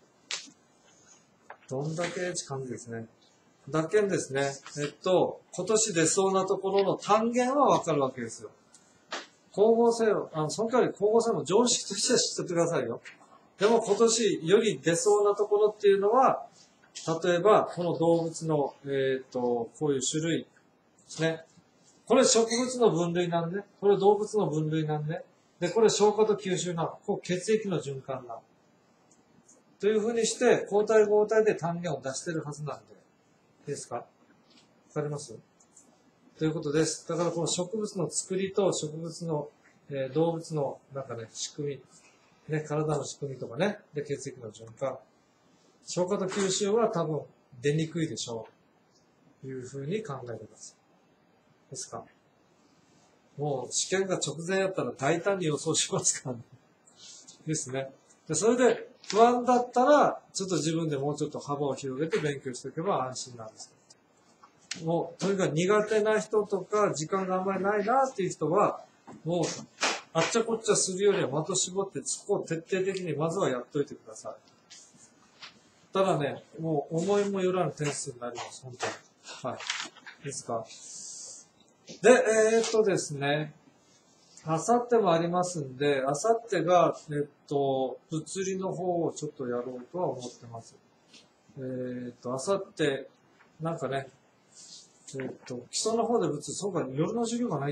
どんだけって感じですね。だけんですね。今年出そうなところの単元はわかるわけですよ。光合成を、その代わり光合成も常識としては知っておいてくださいよ。でも今年より出そうなところっていうのは、例えば、この動物の、こういう種類ですね。これ植物の分類なんで、これ動物の分類なんで、で、これ消化と吸収なの。こう血液の循環なの。というふうにして、交代交代で単元を出してるはずなんで。いいですか？わかります？ということです。だからこの植物の作りと植物の、動物のなんかね、仕組み、ね、体の仕組みとかね、で、血液の循環。消化と吸収は多分出にくいでしょう。というふうに考えてください。ですか？もう試験が直前やったら大胆に予想しますからね。ですね。で、それで不安だったら、ちょっと自分でもうちょっと幅を広げて勉強しておけば安心なんです。もう、とにかく苦手な人とか、時間があんまりないなっていう人は、もう、あっちゃこっちゃするよりは的絞って、そこを徹底的にまずはやっといてください。ただね、もう思いもよらぬ点数になります、本当に。はい。ですか。で、ですね、あさってもありますんで、あさってが、物理の方をちょっとやろうとは思ってます。あさって、なんかね、基礎の方で物理、そうか、夜の授業がないって。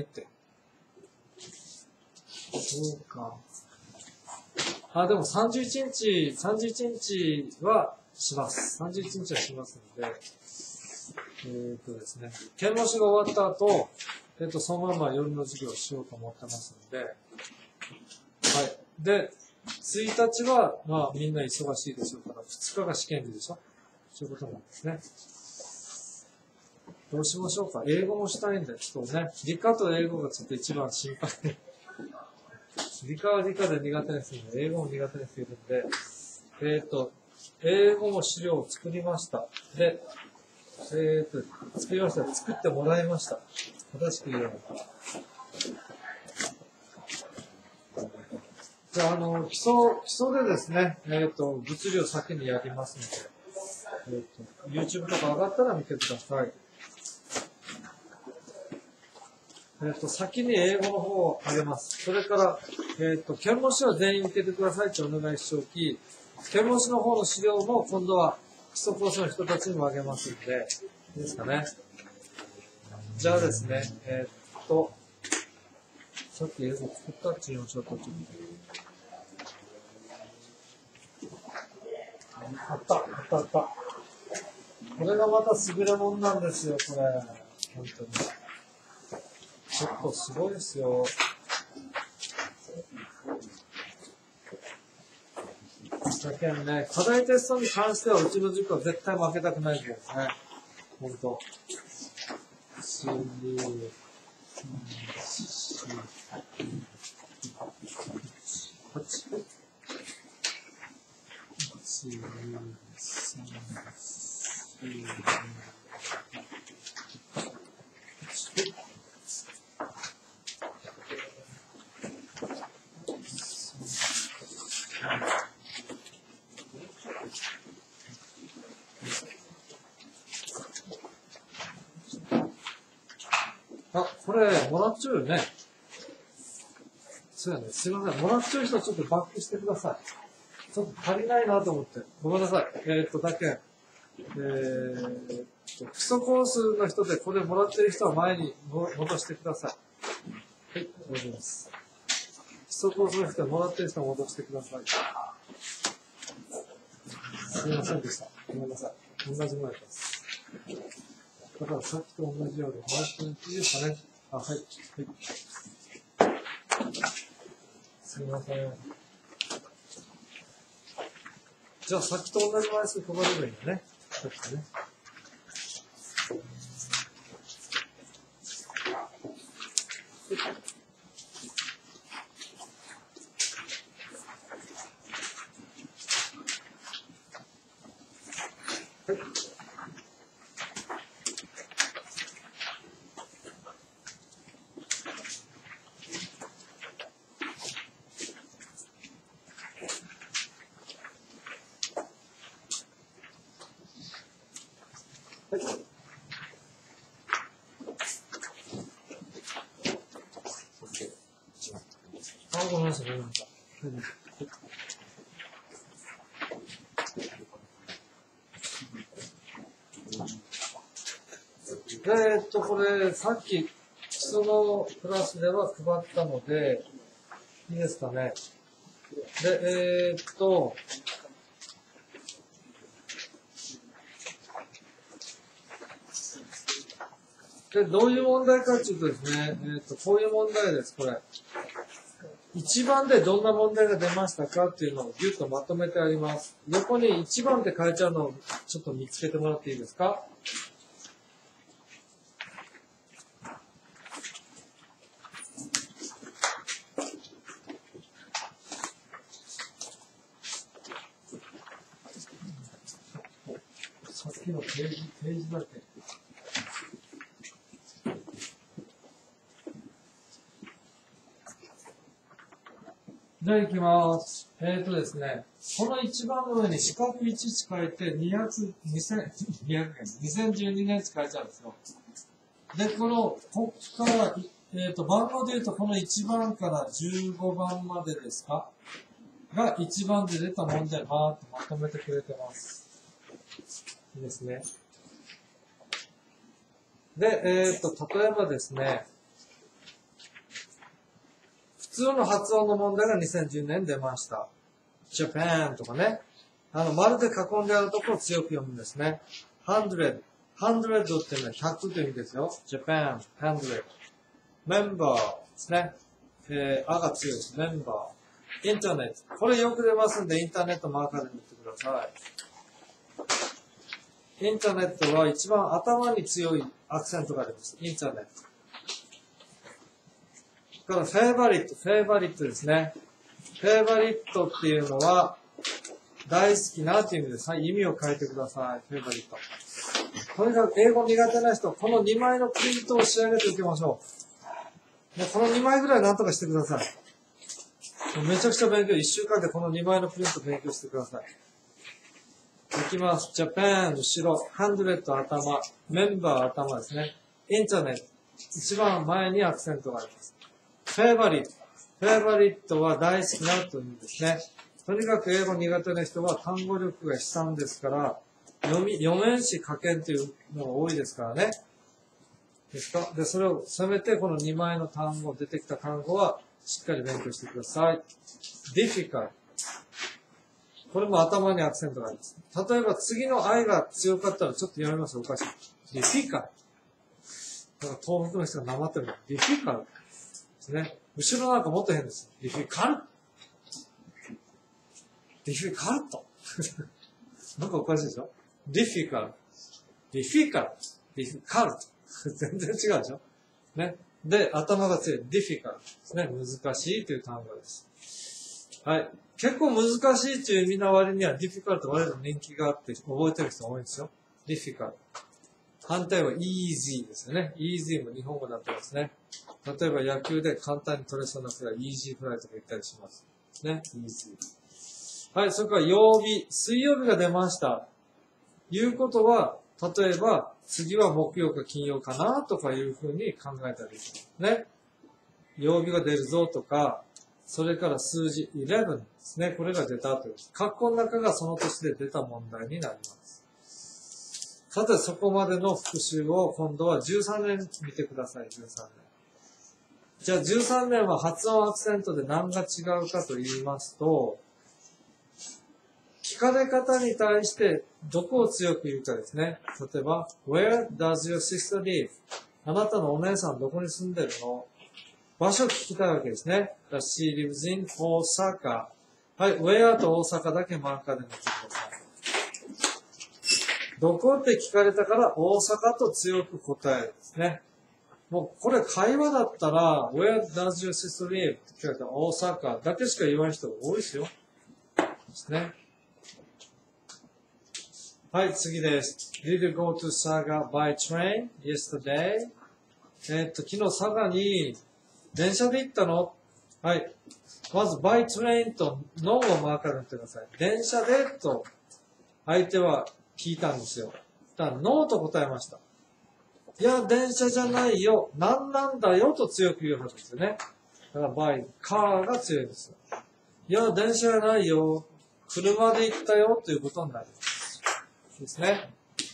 そうか。でも31日はします。31日はしますので、ですね、検問士が終わった後、そのまま夜の授業をしようと思ってますので、はい。で、1日は、まあ、みんな忙しいでしょうから、2日が試験日でしょ？そういうことなんですね。どうしましょうか。英語もしたいんで、ちょっとね、理科と英語がちょっと一番心配。理科は理科で苦手でするんで、英語も苦手でするんで、英語も資料を作りました。で、作りました。作ってもらいました。正しく言うのか。 じゃあ、基礎でですね、物理を先にやりますので、YouTube とか上がったら見てください。先に英語の方を上げます。それから、検問士は全員受けてくださいってお願いしておき、検問士の方の資料も今度は基礎コースの人たちにもあげますので、いいですかね。じゃあですね、さっき映像作ったっていうのをちょっとあった。これがまた優れもんなんですよ、これ。本当に。ちょっとすごいですよ。だけどね、課題テストに関してはうちの塾は絶対負けたくないんですね。本当。1、2、3、4、8。1、2、3、4、あ、これ、もらっちゃうよね。そうやね。すいません。もらっちゃう人ちょっとバックしてください。ちょっと足りないなと思って。ごめんなさい。だけ。基礎コースの人でこれもらってる人は前に戻してください。はい、お願いします。基礎コースの人はもらってる人は戻してください。すいませんでした。ごめんなさい。同じものやったです。だからさっきと同じように、もらっていいですかね。あ、はい。はい。すいません。じゃあさっきと同じ枚数配ればいいんだね。さっきとね。ごめんなさい、ごめんなさい。これ、さっき、基礎のクラスでは配ったので、いいですかね。で、で、どういう問題かっていうとですね、こういう問題です、これ。1番でどんな問題が出ましたかっていうのをギュッとまとめてあります。横に1番って書いちゃうのをちょっと見つけてもらっていいですか？さっきのページだけ。じゃあ行きます。ですね、この一番の上に四角1って書いて2012年って書いてあるんですよ。で、ここから、番号で言うとこの1番から15番までですかが1番で出た問題をバーっとまとめてくれてます。いいですね。で、例えばですね、普通の発音の問題が2010年出ました。Japan とかね。丸で囲んであるところを強く読むんですね。100 っていうのは100という意味ですよ。Japan, 100. Member ですね。あが強いです。Member. Internet. これよく出ますんで、インターネットマーカーで見てください。インターネットは一番頭に強いアクセントがあります。インターネット。からフェイバリットですね。フェイバリットっていうのは、大好きなっていう意味です。はい、意味を変えてください。フェイバリット。とにかく英語苦手な人、この2枚のプリントを仕上げておきましょう。でこの2枚ぐらいなんとかしてください。 めちゃくちゃ勉強、1週間でこの2枚のプリント勉強してください。いきます。Japan、後ろ、100、頭、メンバー、頭ですね。インターネット、一番前にアクセントがあります。フェイバリット。フェイバリットは大好きなという意味ですね。とにかく英語苦手な人は単語力が悲惨ですから、読めんし書けんというのが多いですからね。ですか？で、それをせめてこの2枚の単語、出てきた単語はしっかり勉強してください。difficult。これも頭にアクセントがあります。例えば次の I が強かったらちょっと読めます。おかしい。difficult。だから東北の人がなまってるの。difficult。ですね。後ろなんかもっと変です。difficult。difficult。なんかおかしいでしょ difficult。difficult。difficult。全然違うでしょね。で、頭が強い。difficult ですね。難しいという単語です。はい。結構難しいという意味の割には difficult 割と人気があって覚えてる人多いんですよ。difficult。反対は easy ですよね。easy も日本語だったんですね。例えば野球で簡単に取れそうなフライ、easy フライとか言ったりします。ね。easy。はい。それから曜日。水曜日が出ました。いうことは、例えば、次は木曜か金曜かなとかいうふうに考えたりしますね。曜日が出るぞとか、それから数字11ですね。これが出たという。括弧の中がその年で出た問題になります。さて、そこまでの復習を今度は13年見てください。13年。じゃあ13年は発音アクセントで何が違うかと言いますと、聞かれ方に対してどこを強く言うかですね。例えば、Where does your sister live? あなたのお姉さんどこに住んでるの？場所を聞きたいわけですね。She lives in 大阪。はい、Where と大阪だけマーカーで塗ってください。どこって聞かれたから大阪と強く答えるんですね。もうこれ会話だったら Where does your sister live? って聞かれたら大阪だけしか言わない人が多いですよ。ですね。はい、次です。Did you go to Saga by train yesterday? 昨日佐賀に電車で行ったの？はい。まず by train と no をマーカーで塗ってください。電車でと相手は聞いたんですよ。だから no と答えました。いや、電車じゃないよ。なんなんだよと強く言うはずですよね。だから by car が強いんですよ。いや、電車じゃないよ。車で行ったよということになります。ですね。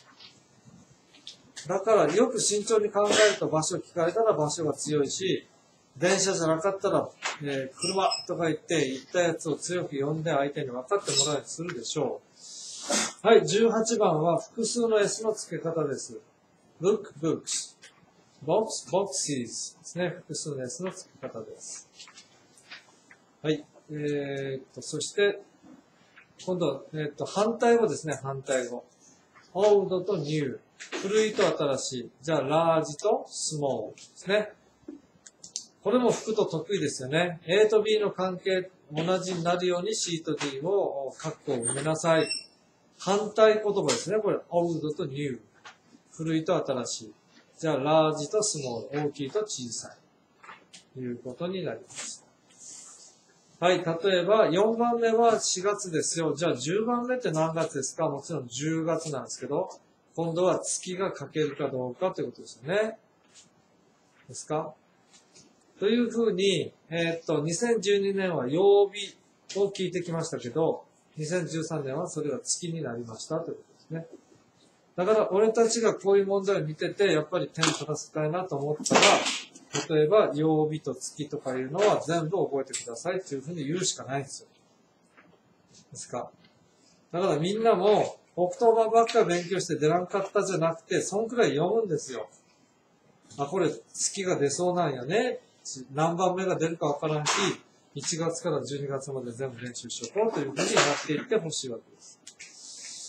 だからよく慎重に考えると場所を聞かれたら場所が強いし、電車じゃなかったら、車とか言って言ったやつを強く呼んで相手に分かってもらうようにするでしょう。はい、18番は複数の S の付け方です。book, books, box, boxes ですね。複数の S の付け方です。はい、そして、今度、反対語ですね、反対語。old と new。古いと新しい。じゃあ、large と small ですね。これも服と得意ですよね。A と B の関係同じになるように C と D を括弧を埋めなさい。反対言葉ですね。これ、old と new。古いと新しい。じゃあ、large と small。大きいと小さい。ということになります。はい。例えば、4番目は4月ですよ。じゃあ、10番目って何月ですか？もちろん10月なんですけど、今度は月が書けるかどうかということですよね。ですか？というふうに、2012年は曜日を聞いてきましたけど、2013年はそれが月になりましたということですね。だから、俺たちがこういう問題を見てて、やっぱり点取らせたいなと思ったら、例えば、曜日と月とかいうのは全部覚えてくださいっていうふうに言うしかないんですよ。ですか？だからみんなも、オクトーバーばっかり勉強して出らんかったじゃなくて、そんくらい読むんですよ。あ、これ月が出そうなんやね。何番目が出るかわからんし、1月から12月まで全部練習しようというふうにやっていってほしいわけです。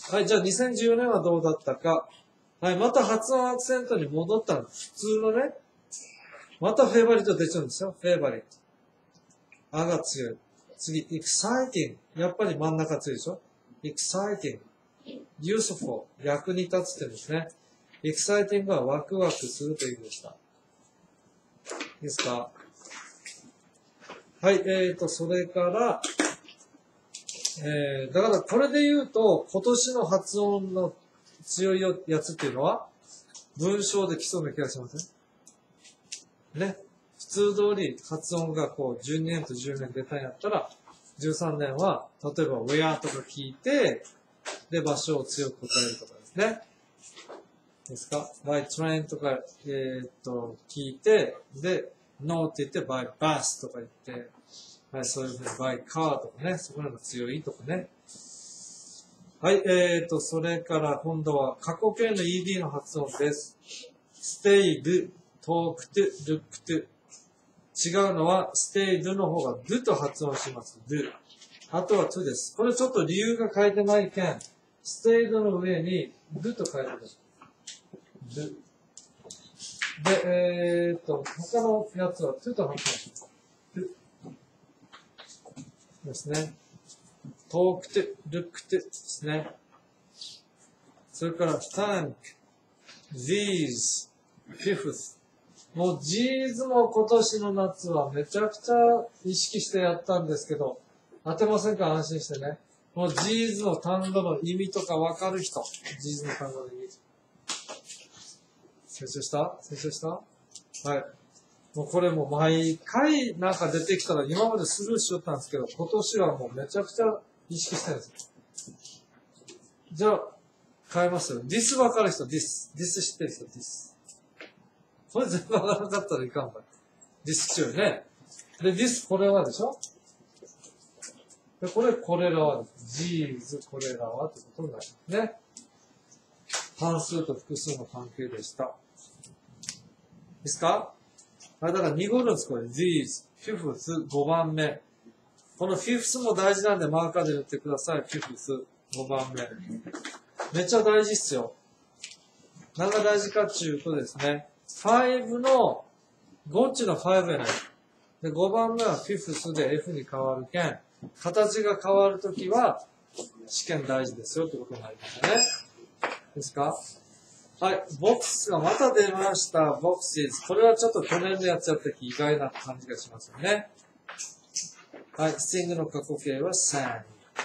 はい、じゃあ2014年はどうだったか。はい、また発音アクセントに戻ったの。普通のね、またフェイバリット出ちゃうんですよ。フェイバリット。あが強い。次、exciting。やっぱり真ん中強いでしょ。exciting。useful。役に立つって言うんですね。exciting はワクワクするという意味でした。いいですか？ はい、それから、だからこれで言うと、今年の発音の強いやつっていうのは、文章で来そうな気がしませんね。普通通り発音がこう12年と10年出たんやったら、13年は、例えば where とか聞いて、で、場所を強く答えるとかですね。ですか by train とか、聞いて、で、no って言って by bus とか言って、はい、そういうふうに by car とかね、そこらが強いとかね。はい、それから今度は過去形の ED の発音です。stayed, talked, looked。違うのは stayed の方が do と発音します。do。あとは to です。これちょっと理由が書いてないけん、stayed の上に do と書いてください。do。で、他のやつは to と発音します。to。ですね。talked, looked ですね。それから thank, these, fifth。もう G's も今年の夏はめちゃくちゃ意識してやったんですけど、当てませんか安心してね。もう G's の単語の意味とかわかる人。G's の単語の意味。成長したはい。もうこれもう毎回なんか出てきたら今までスルーしよったんですけど、今年はもうめちゃくちゃ意識してるんですよ。じゃあ、変えますよ。this わかる人、this。this 知ってる人、this。これ全部わからなかったらいかんばい。this 中ね。で、this これはでしょで、これらは、G's これらはってことになりますね。単数と複数の関係でした。ですかだから濁るんです、これ。these, fifth, 5番目。この fifth も大事なんでマーカーで塗ってください。fifth、5番目。めっちゃ大事っすよ。何が大事かっていうとですね、5の、5っちの5やない。で、5番目は fifth で F に変わるけん、形が変わるときは試験大事ですよってことになりますね。ですかはい。ボックスがまた出ました。ボックス。これはちょっと去年のやつやった時意外な感じがしますよね。はい。sing の過去形は sang。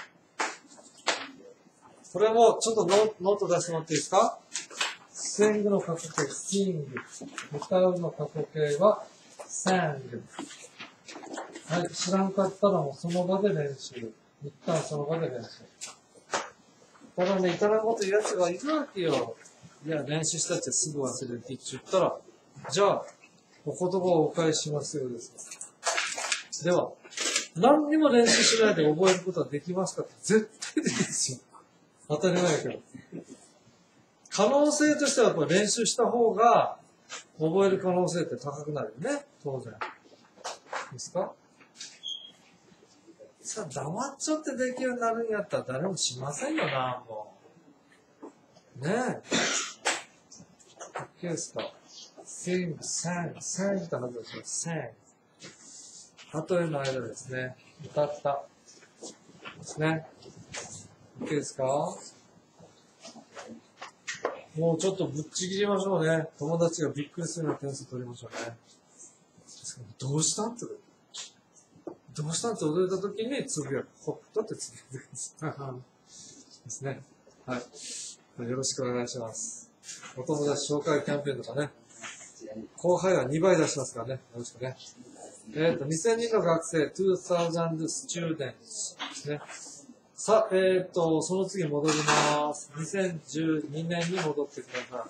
これもちょっとノート出してもらっていいですか ?sing の過去形、sing。歌うの過去形は sang。はい。知らんかったらもうその場で練習。一旦その場で練習。ただね、いかないこと言うやつがいるわけよ。いや、練習したってすぐ忘れてって言ったら、じゃあ、お言葉をお返ししますようです。では、何にも練習しないで覚えることはできますかって絶対できるんですよ。当たり前やけど。可能性としてはやっぱ練習した方が覚える可能性って高くなるよね。当然。ですかさあ、黙っちゃってできるようになるんやったら誰もしませんよな、もう。ねえ。OK ですか ?sing, sang って話をします。sang。後への間ですね。歌った。ですね。OK ですかもうちょっとぶっちぎりましょうね。友達がびっくりするような点数取りましょうね。どうしたんってどうしたんって驚いたときにつぶやく。ほっとってつぶやくですね。はい。よろしくお願いします。お友達紹介キャンペーンとかね。後輩は2倍出しますからね。よろしくね。2000人の学生、2000 students ですね。さあ、その次戻ります。2012年に戻ってくださ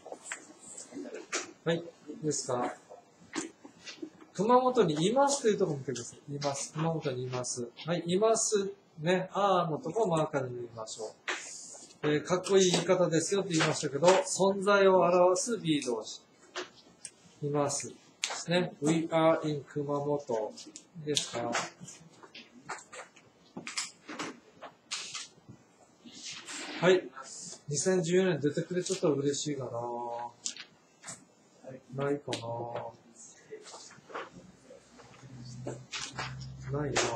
い。はい。いいですか熊本にいますというところを見てください。います。熊本にいます。はい、います。ね。あーのところをマーカーで塗りましょう。かっこいい言い方ですよって言いましたけど、存在を表す B 動詞。います。ですね。We are in 熊本。ですかはい。2014年出てくれちゃったら嬉しいかな。ないかな。ないな。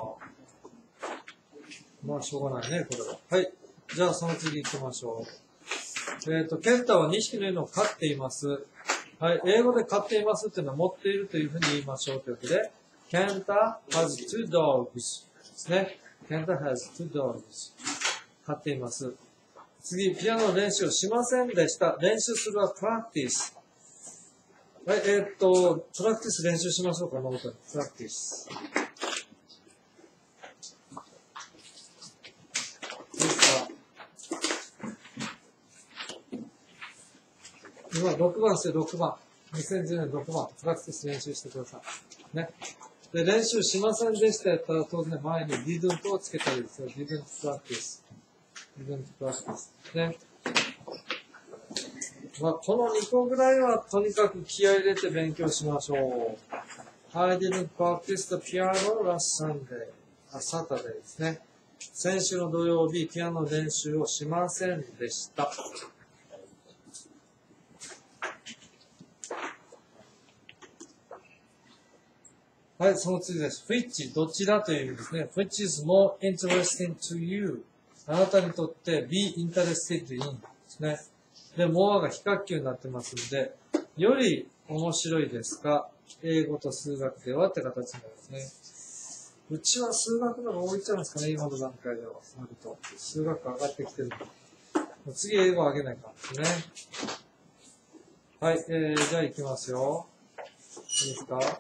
まあ、しょうがないね、これは。はい。じゃあ、その次行きましょう。ケンタは2匹の犬を飼っています。はい。英語で飼っていますっていうのは持っているというふうに言いましょうというわけで、 Kenta has two dogs ですね。Kenta has two dogs 飼っています。次、ピアノの練習をしませんでした。練習するは practice。はい、practice 練習しましょうか、ノートに。practice。今、6番ですよ、6番。2010年6番。プラクティス練習してください。ね。で、練習しませんでしたやったら、当然前に didn't をつけたりですよ。didn't practice。didn't practice。ね。まあ、この2個ぐらいは、とにかく気合い入れて勉強しましょう。I didn't practice the piano last Sunday. Saturday ですね。先週の土曜日、ピアノの練習をしませんでした。はい、その次です。which どちらという意味ですね。which is more interesting to you あなたにとって be interested in ですね。で、more が非角球になってますので、より面白いですか英語と数学ではって形になりますね。うちは数学の方が多いんじゃないですかね、今の段階では。なると。数学上がってきてるので。次英語上げないかんですね。はい、じゃあ行きますよ。いいですか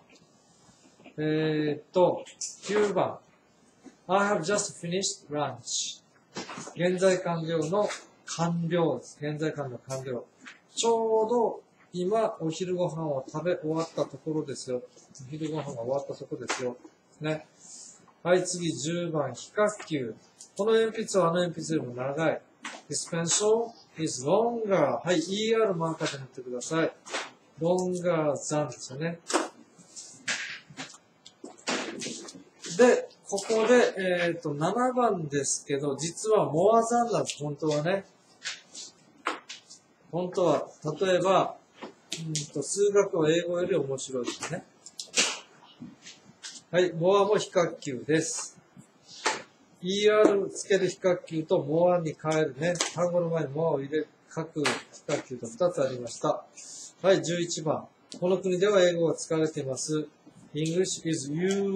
9番。I have just finished lunch. 現在完了の完了です。現在完了、完了。ちょうど今お昼ご飯を食べ終わったところですよ。お昼ご飯が終わったところですよ。ね。はい、次10番。非角球。この鉛筆はあの鉛筆よりも長い。This pencil is longer. はい、ER マーカーで塗ってください。longer than ですよね。で、ここで、7番ですけど、実はモアザンなんです、本当はね。本当は、例えば、数学は英語より面白いですね。はい、モアも非角球です。ER つける非角球とモアに変えるね。単語の前にモアを入れる書く非角球と2つありました。はい、11番。この国では英語が使われています。English is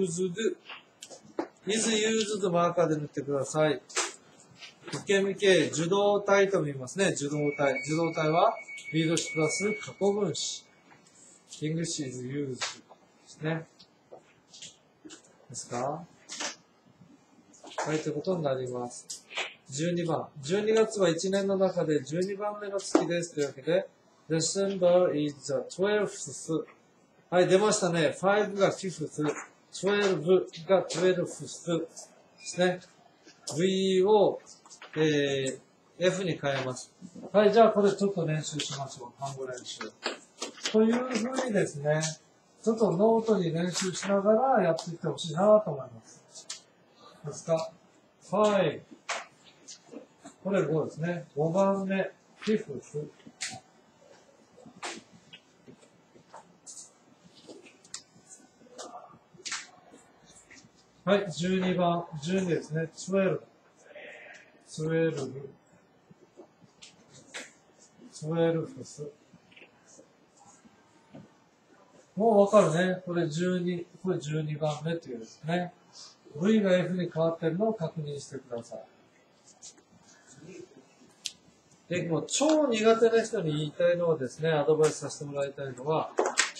used.is used マーカーで塗ってください。受け身形、受動体と見ますね。受動体。受動体は、B動詞プラス過去分詞。English is used ですね。ですか？はい、ということになります。12番。12月は1年の中で12番目の月です。というわけで、December is the 12th. はい、出ましたね。5が 5th。12が 12th ですね。V を、F に変えます。はい、じゃあこれちょっと練習しましょう。単語練習。というふうにですね、ちょっとノートに練習しながらやっていってほしいなと思います。ですか？はい。これ5ですね。5番目、5th。はい、12番、12ですね。12。もうわかるね。これ12番目というですね。V が F に変わっているのを確認してください。で、もう超苦手な人に言いたいのはですね、アドバイスさせてもらいたいのは、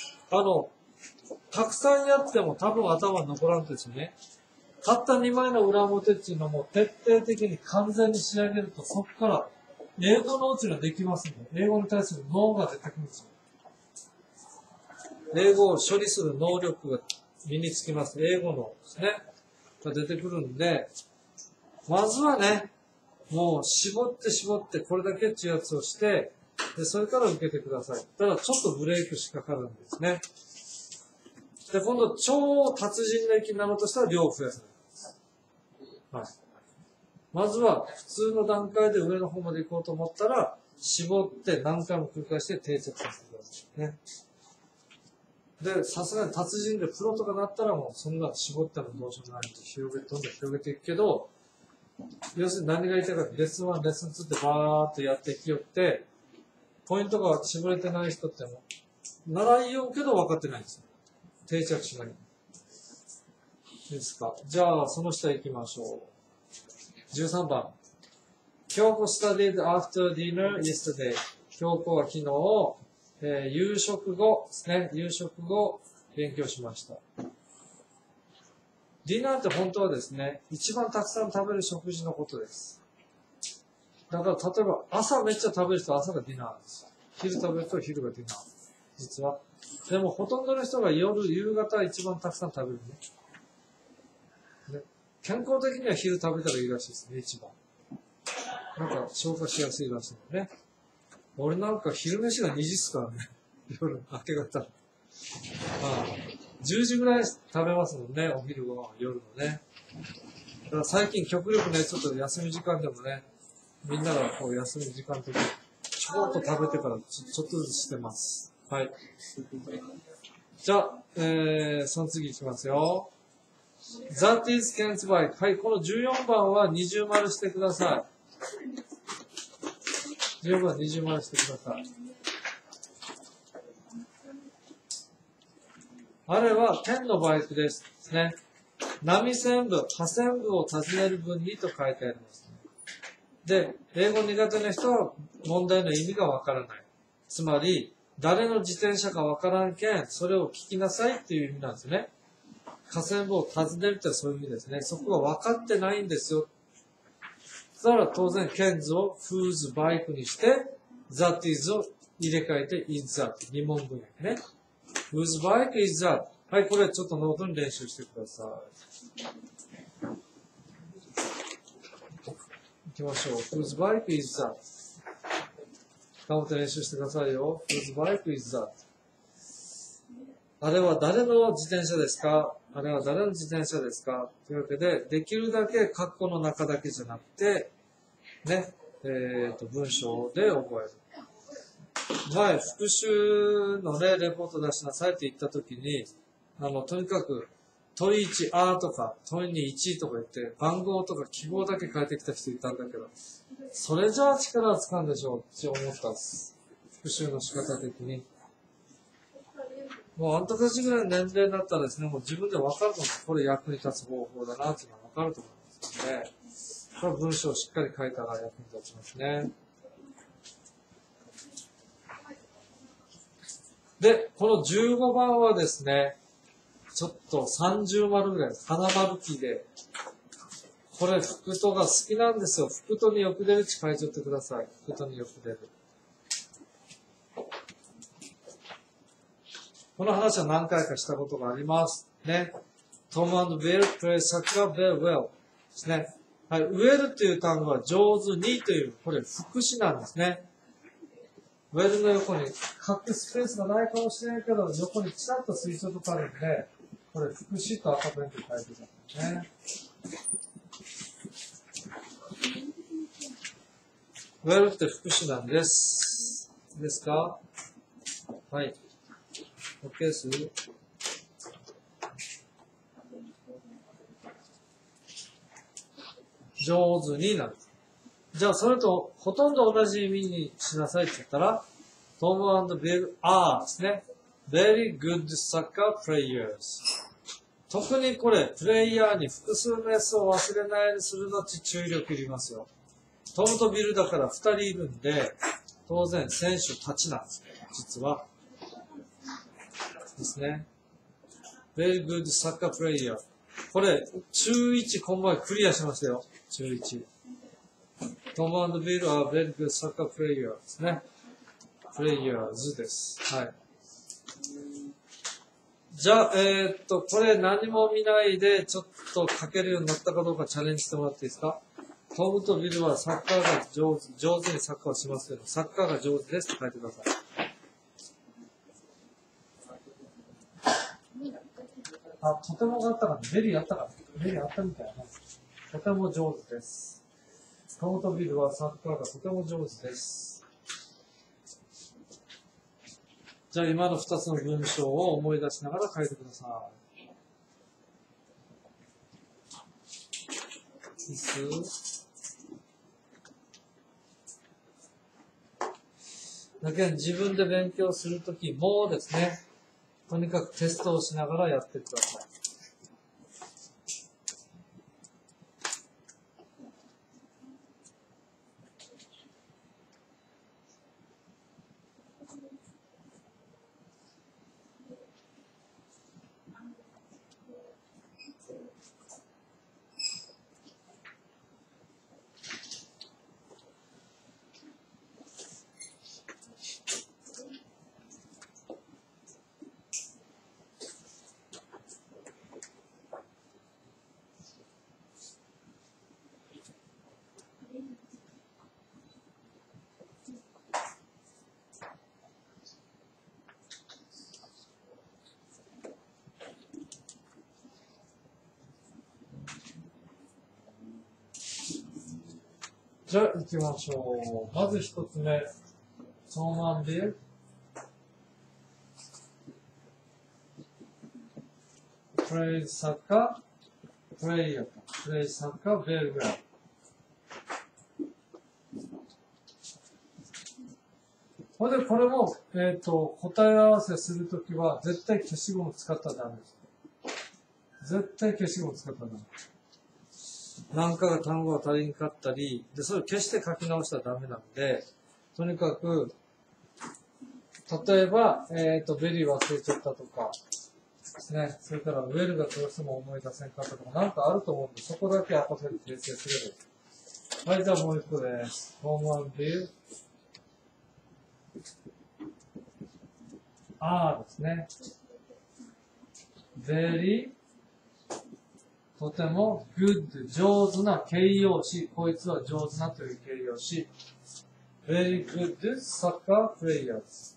たくさんやっても多分頭に残らんとですね。たった2枚の裏表っていうのも徹底的に完全に仕上げると、そこから英語のうちができますので、英語に対する脳が出てくるんですよ。英語を処理する能力が身につきます。英語のですね、が出てくるんで、まずはね、もう絞ってこれだけっていうやつをして、で、それから受けてください。ただちょっとブレイクしかかるんですね。で、今度超達人の域になるとしたら量を増やす。はい。まずは普通の段階で上の方まで行こうと思ったら、絞って何回も繰り返して定着させてください。ね。で、さすがに達人でプロとかなったらもうそんな絞ったらどうしようもないんでどんどん広げていくけど、要するに何が言いたいかレッスン1、レッスン2ってバーっとやっていきよって、ポイントが絞れてない人っても、習いようけど分かってないんですよ。定着しない。 いいですか。じゃあ、その下行きましょう。13番。京子 studied after dinner yesterday. 京子は昨日、夕食後ですね。夕食後、勉強しました。ディナーって本当はですね、一番たくさん食べる食事のことです。だから、例えば朝めっちゃ食べる人は朝がディナーです。昼食べると昼がディナー。実は。でも、ほとんどの人が夕方一番たくさん食べるね。健康的には昼食べたらいいらしいですね、一番。なんか消化しやすいらしいのね。俺なんか昼飯が2時っすからね。夜、明け方。まあ、10時ぐらい食べますもんね、お昼ご飯、夜のね。だから最近極力ね、ちょっと休み時間でもね、みんながこう休み時間的にちょっと食べてからちょっとずつしてます。はい。じゃあ、その次いきますよ。That is Ken's bike. はい、この14番は二重丸してください。14番二重丸してください。あれはケンのバイクですね。波線部、破線部を尋ねる文にと書いてありますね。で、英語苦手な人は問題の意味がわからない。つまり、誰の自転車かわからんけん、それを聞きなさいっていう意味なんですよね。河川部を尋ねるってそういう意味ですね。そこが分かってないんですよ。だから当然、ケンズを whose bike にして、that is を入れ替えて is that 二問文ね。whose bike is that? はい、これちょっとノートに練習してください。行きましょう。whose bike is that? 頑張って練習してくださいよ。whose bike is that? あれは誰の自転車ですか？あれは誰の自転車ですか？というわけで、できるだけ括弧の中だけじゃなくて、ね、文章で覚える。前、復習のね、レポート出しなさいって言ったときに、とにかく、問1、あとか、問2、1とか言って、番号とか記号だけ変えてきた人いたんだけど、それじゃあ力を使うんでしょうって思ったんです。復習の仕方的に。もうあんたたちぐらいの年齢になったらですね、もう自分で分かると思う。これ役に立つ方法だなっていうのは分かると思いますので、これは文章をしっかり書いたら役に立ちますね。で、この15番はですね、ちょっと30丸ぐらいです。花丸記で。これ、福とが好きなんですよ。福とによく出るち書いちゃってください。福とによく出る。この話は何回かしたことがあります。ね。Tom and Bill play soccer very well. ですね。はい。植えるという単語は上手にという、これ副詞なんですね。ウェルの横に書くスペースがないかもしれないけど、横にちらっと推測があるんで、これ副詞と赤ペンで書いてくださいね。ウェルって副詞なんです。いいですか？はい。OK です。上手になる。じゃあ、それとほとんど同じ意味にしなさいって言ったら、Tom and Bill are ですね。very good soccer players。特にこれ、プレイヤーに複数の S を忘れないようにするのって注意力いりますよ。トムとビルだから2人いるんで、当然選手たちなんです。実は。ですね。very good soccer player。これ、中1、この前クリアしましたよ。中1。トム&ビルは very good soccer player ですね。プレイヤーズです。はい。じゃあ、これ何も見ないで、ちょっと書けるようになったかどうかチャレンジしてもらっていいですか？トムとビルはサッカーが上手にサッカーをしますけど、サッカーが上手ですって書いてください。あ、とてもがあったから、ベリーあったから。ベリーあったみたいな。とても上手です。トムとビルはサッカーがとても上手です。じゃあ今の2つの文章を思い出しながら書いてください。いいっす？だけど自分で勉強するときもですね、とにかくテストをしながらやってください。 じゃあ行きましょう。まず一つ目。ソーマンビル。プレイサッカー、プレイヤー、プレイサッカー、ベルグラム。これでこれも、答え合わせするときは、絶対消しゴム使ったらダメです。絶対消しゴム使ったらダメ。なんかが単語が足りんかったり、で、それを消して書き直したらダメなので、とにかく、例えば、ベリー忘れちゃったとか、ですね。それから、ウェルがどうしても思い出せんかったとか、なんかあると思うんで、そこだけアポテル訂正すればいい。はい、じゃあもう一個です。ホームワンビュー。ですね。very とても good 上手な形容詞。こいつは上手なという形容詞。very good soccer players。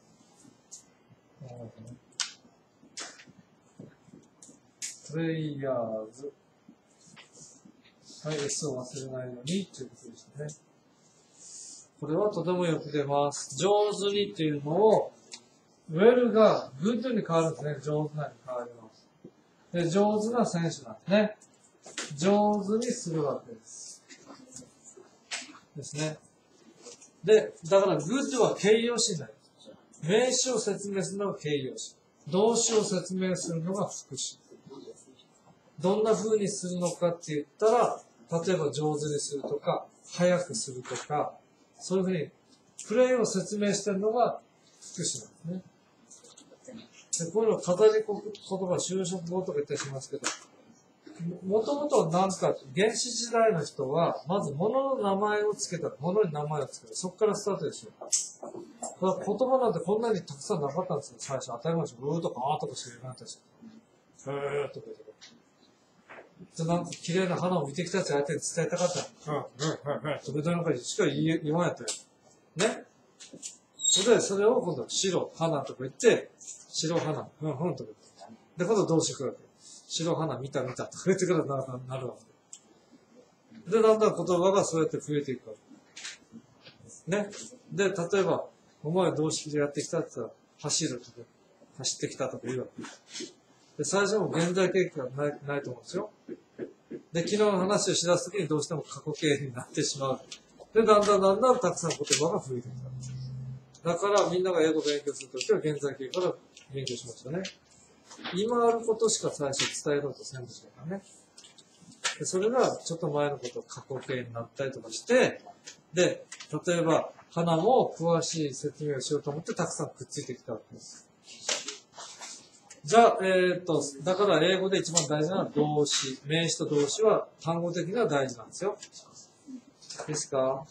プレイヤーズ。はい、S を忘れないようにということでしたね。これはとてもよく出ます。上手にっていうのを、ウェルがグッドに変わるんですね。上手なに変わります。で、上手な選手なんですね。上手にするわけです。ですね。で、だからグッドは形容詞になります。名詞を説明するのが形容詞。動詞を説明するのが副詞。どんな風にするのかって言ったら、例えば上手にするとか、早くするとか、そういうふうに、プレイを説明してるのが副詞なんですね。で、こういうの語り言葉、就職語とか言ったりしますけど、もともとなんか、原始時代の人は、まず物の名前をつけた。物に名前をつけた。そこからスタートですよ。だから言葉なんてこんなにたくさんなかったんですよ。最初、当たり前ですよ。ブーとかアーとかしか言わなかったし。へーとか言って。じゃなんか綺麗な花を見てきたやつ相手に伝えたかった。とかなんかしか言わんやったよ。ね。それを今度、白、花とか言って、白花、とか言って。で、今度動詞来るわけ。白花見たとか言ってからなるわけ。で、だんだん言葉がそうやって増えていくわけ。ね。で、例えば、お前は動詞でやってきたって言ったら、走るとか、走ってきたとか言うわけ。で、最初も現在形がないと思うんですよ。で、昨日の話をしだすときにどうしても過去形になってしまう。で、だんだんたくさん言葉が増えてきた。だからみんなが英語を勉強するときは現在形から勉強しましたね。今あることしか最初伝えようとせんでしょうかね。で、それがちょっと前のことが過去形になったりとかして、で、例えば花も詳しい説明をしようと思ってたくさんくっついてきたわけです。じゃあ、だから英語で一番大事なのは動詞。名詞と動詞は単語的には大事なんですよ。ですか？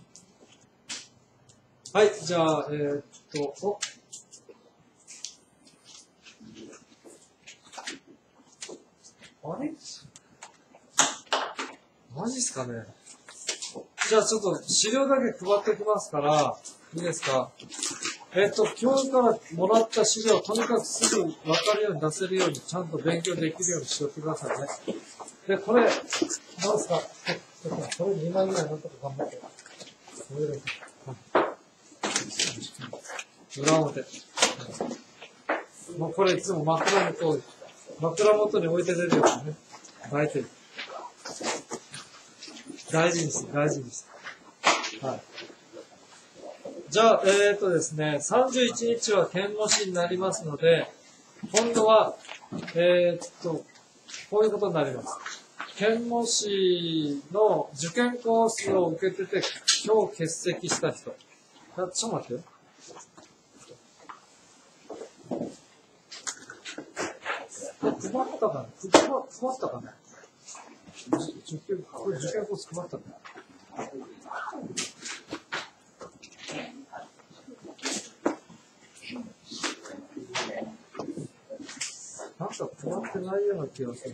はい、じゃあ、あれマジっすかね。じゃあちょっと資料だけ配っておきますから、いいですか？今日からもらった資料をとにかくすぐ分かるように出せるように、ちゃんと勉強できるようにしておいてくださいね。で、これ、どうですか？これ2枚ぐらいなんとか頑張って。裏表。もうこれいつも枕元に置いて出るようにね。巻いてる。大事にして、大事にして。はい。じゃあ、ですね、31日は検問士になりますので、今度は、こういうことになります。検問士の受験コースを受けてて、今日欠席した人。ちょっと待ってよ。配ったかな？配ったかな？受験コース配ったかな？なんか配ってないような気がする。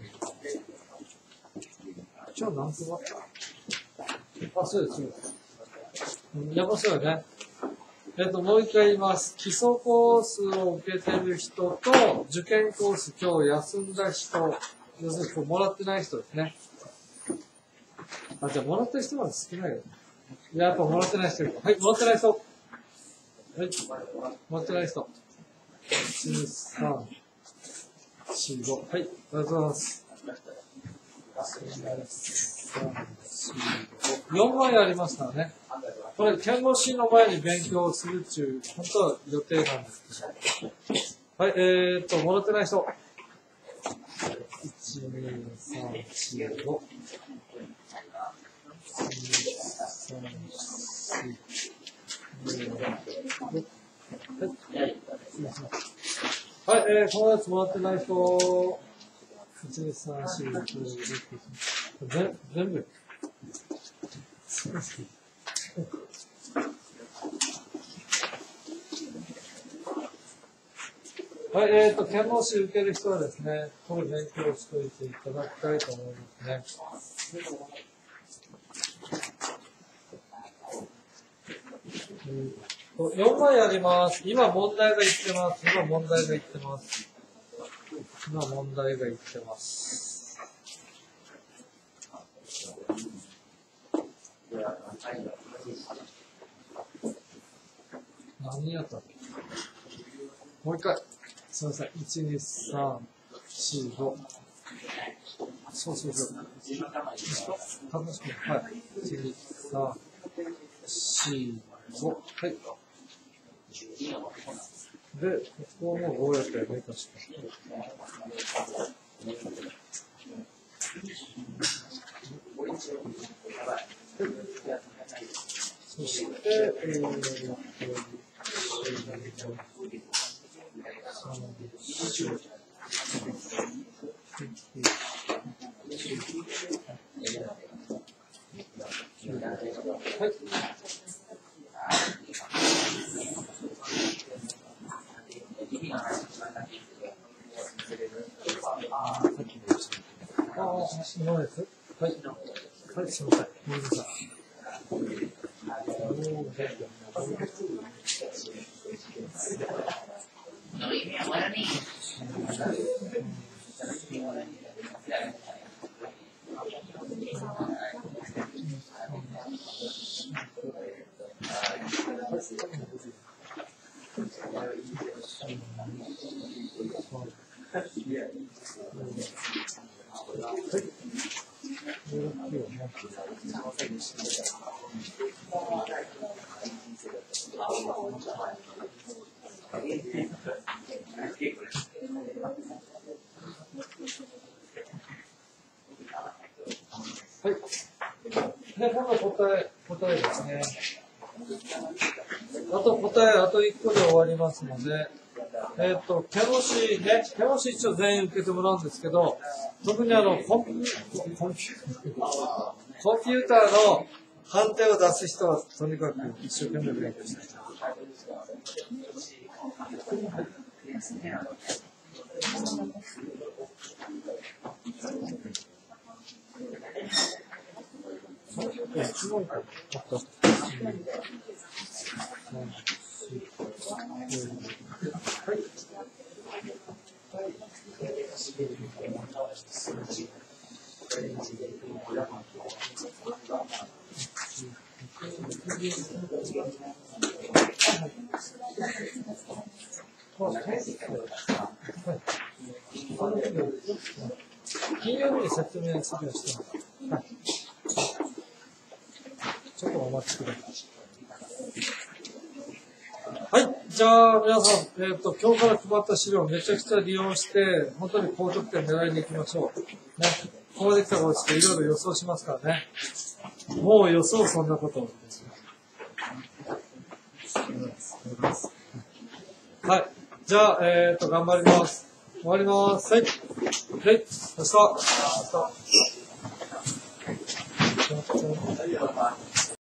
今日何配った？そうです、そうです。やばそうよね。もう一回言います。基礎コースを受けてる人と、受験コース今日休んだ人、要するに今日もらってない人ですね。じゃあもらってる人は少ないよね。 いや、やっぱもらってない人いる。はい、もらってない人。はい、もらってない人。1、3、4、5。はい、ありがとうございます。4枚ありますからね。これ、検問士の前に勉強をするっていう、本当は予定なんですけど。はい、もらってない人。1、2、3、4、5。1、2、3、4、5。はい、このやつもらってない人。1、2、3、4、5、6、全部。はい、検問士受ける人はですね、これ勉強しておいていただきたいと思いますね。4枚あります。今問題が言ってます。今問題が言ってます。何やったっけ？もう一回。すみません。1、2、3、4、5。そう。楽しく。はい。1、2、3、4、5。はい。で、ここもどうやってやるかして。そして、はい。今です。はい。はい、すみません。ごめんなさい。はい。で、今度答えですね。あと1個で終わりますので、検問士一応全員受けてもらうんですけど、特にコンピューターの判定を出す人は、とにかく一生懸命勉強してください。金曜日に説明するようにしてます。はい。ちょっとお待ちください。はい。じゃあ、皆さん、今日から配った資料をめちゃくちゃ利用して、本当に高得点狙いに行きましょう。ね。ここまで来たら落ちていろいろ予想しますからね。もう予想そんなことを。はい。じゃあ、頑張ります。終わります。はい。はい。明日。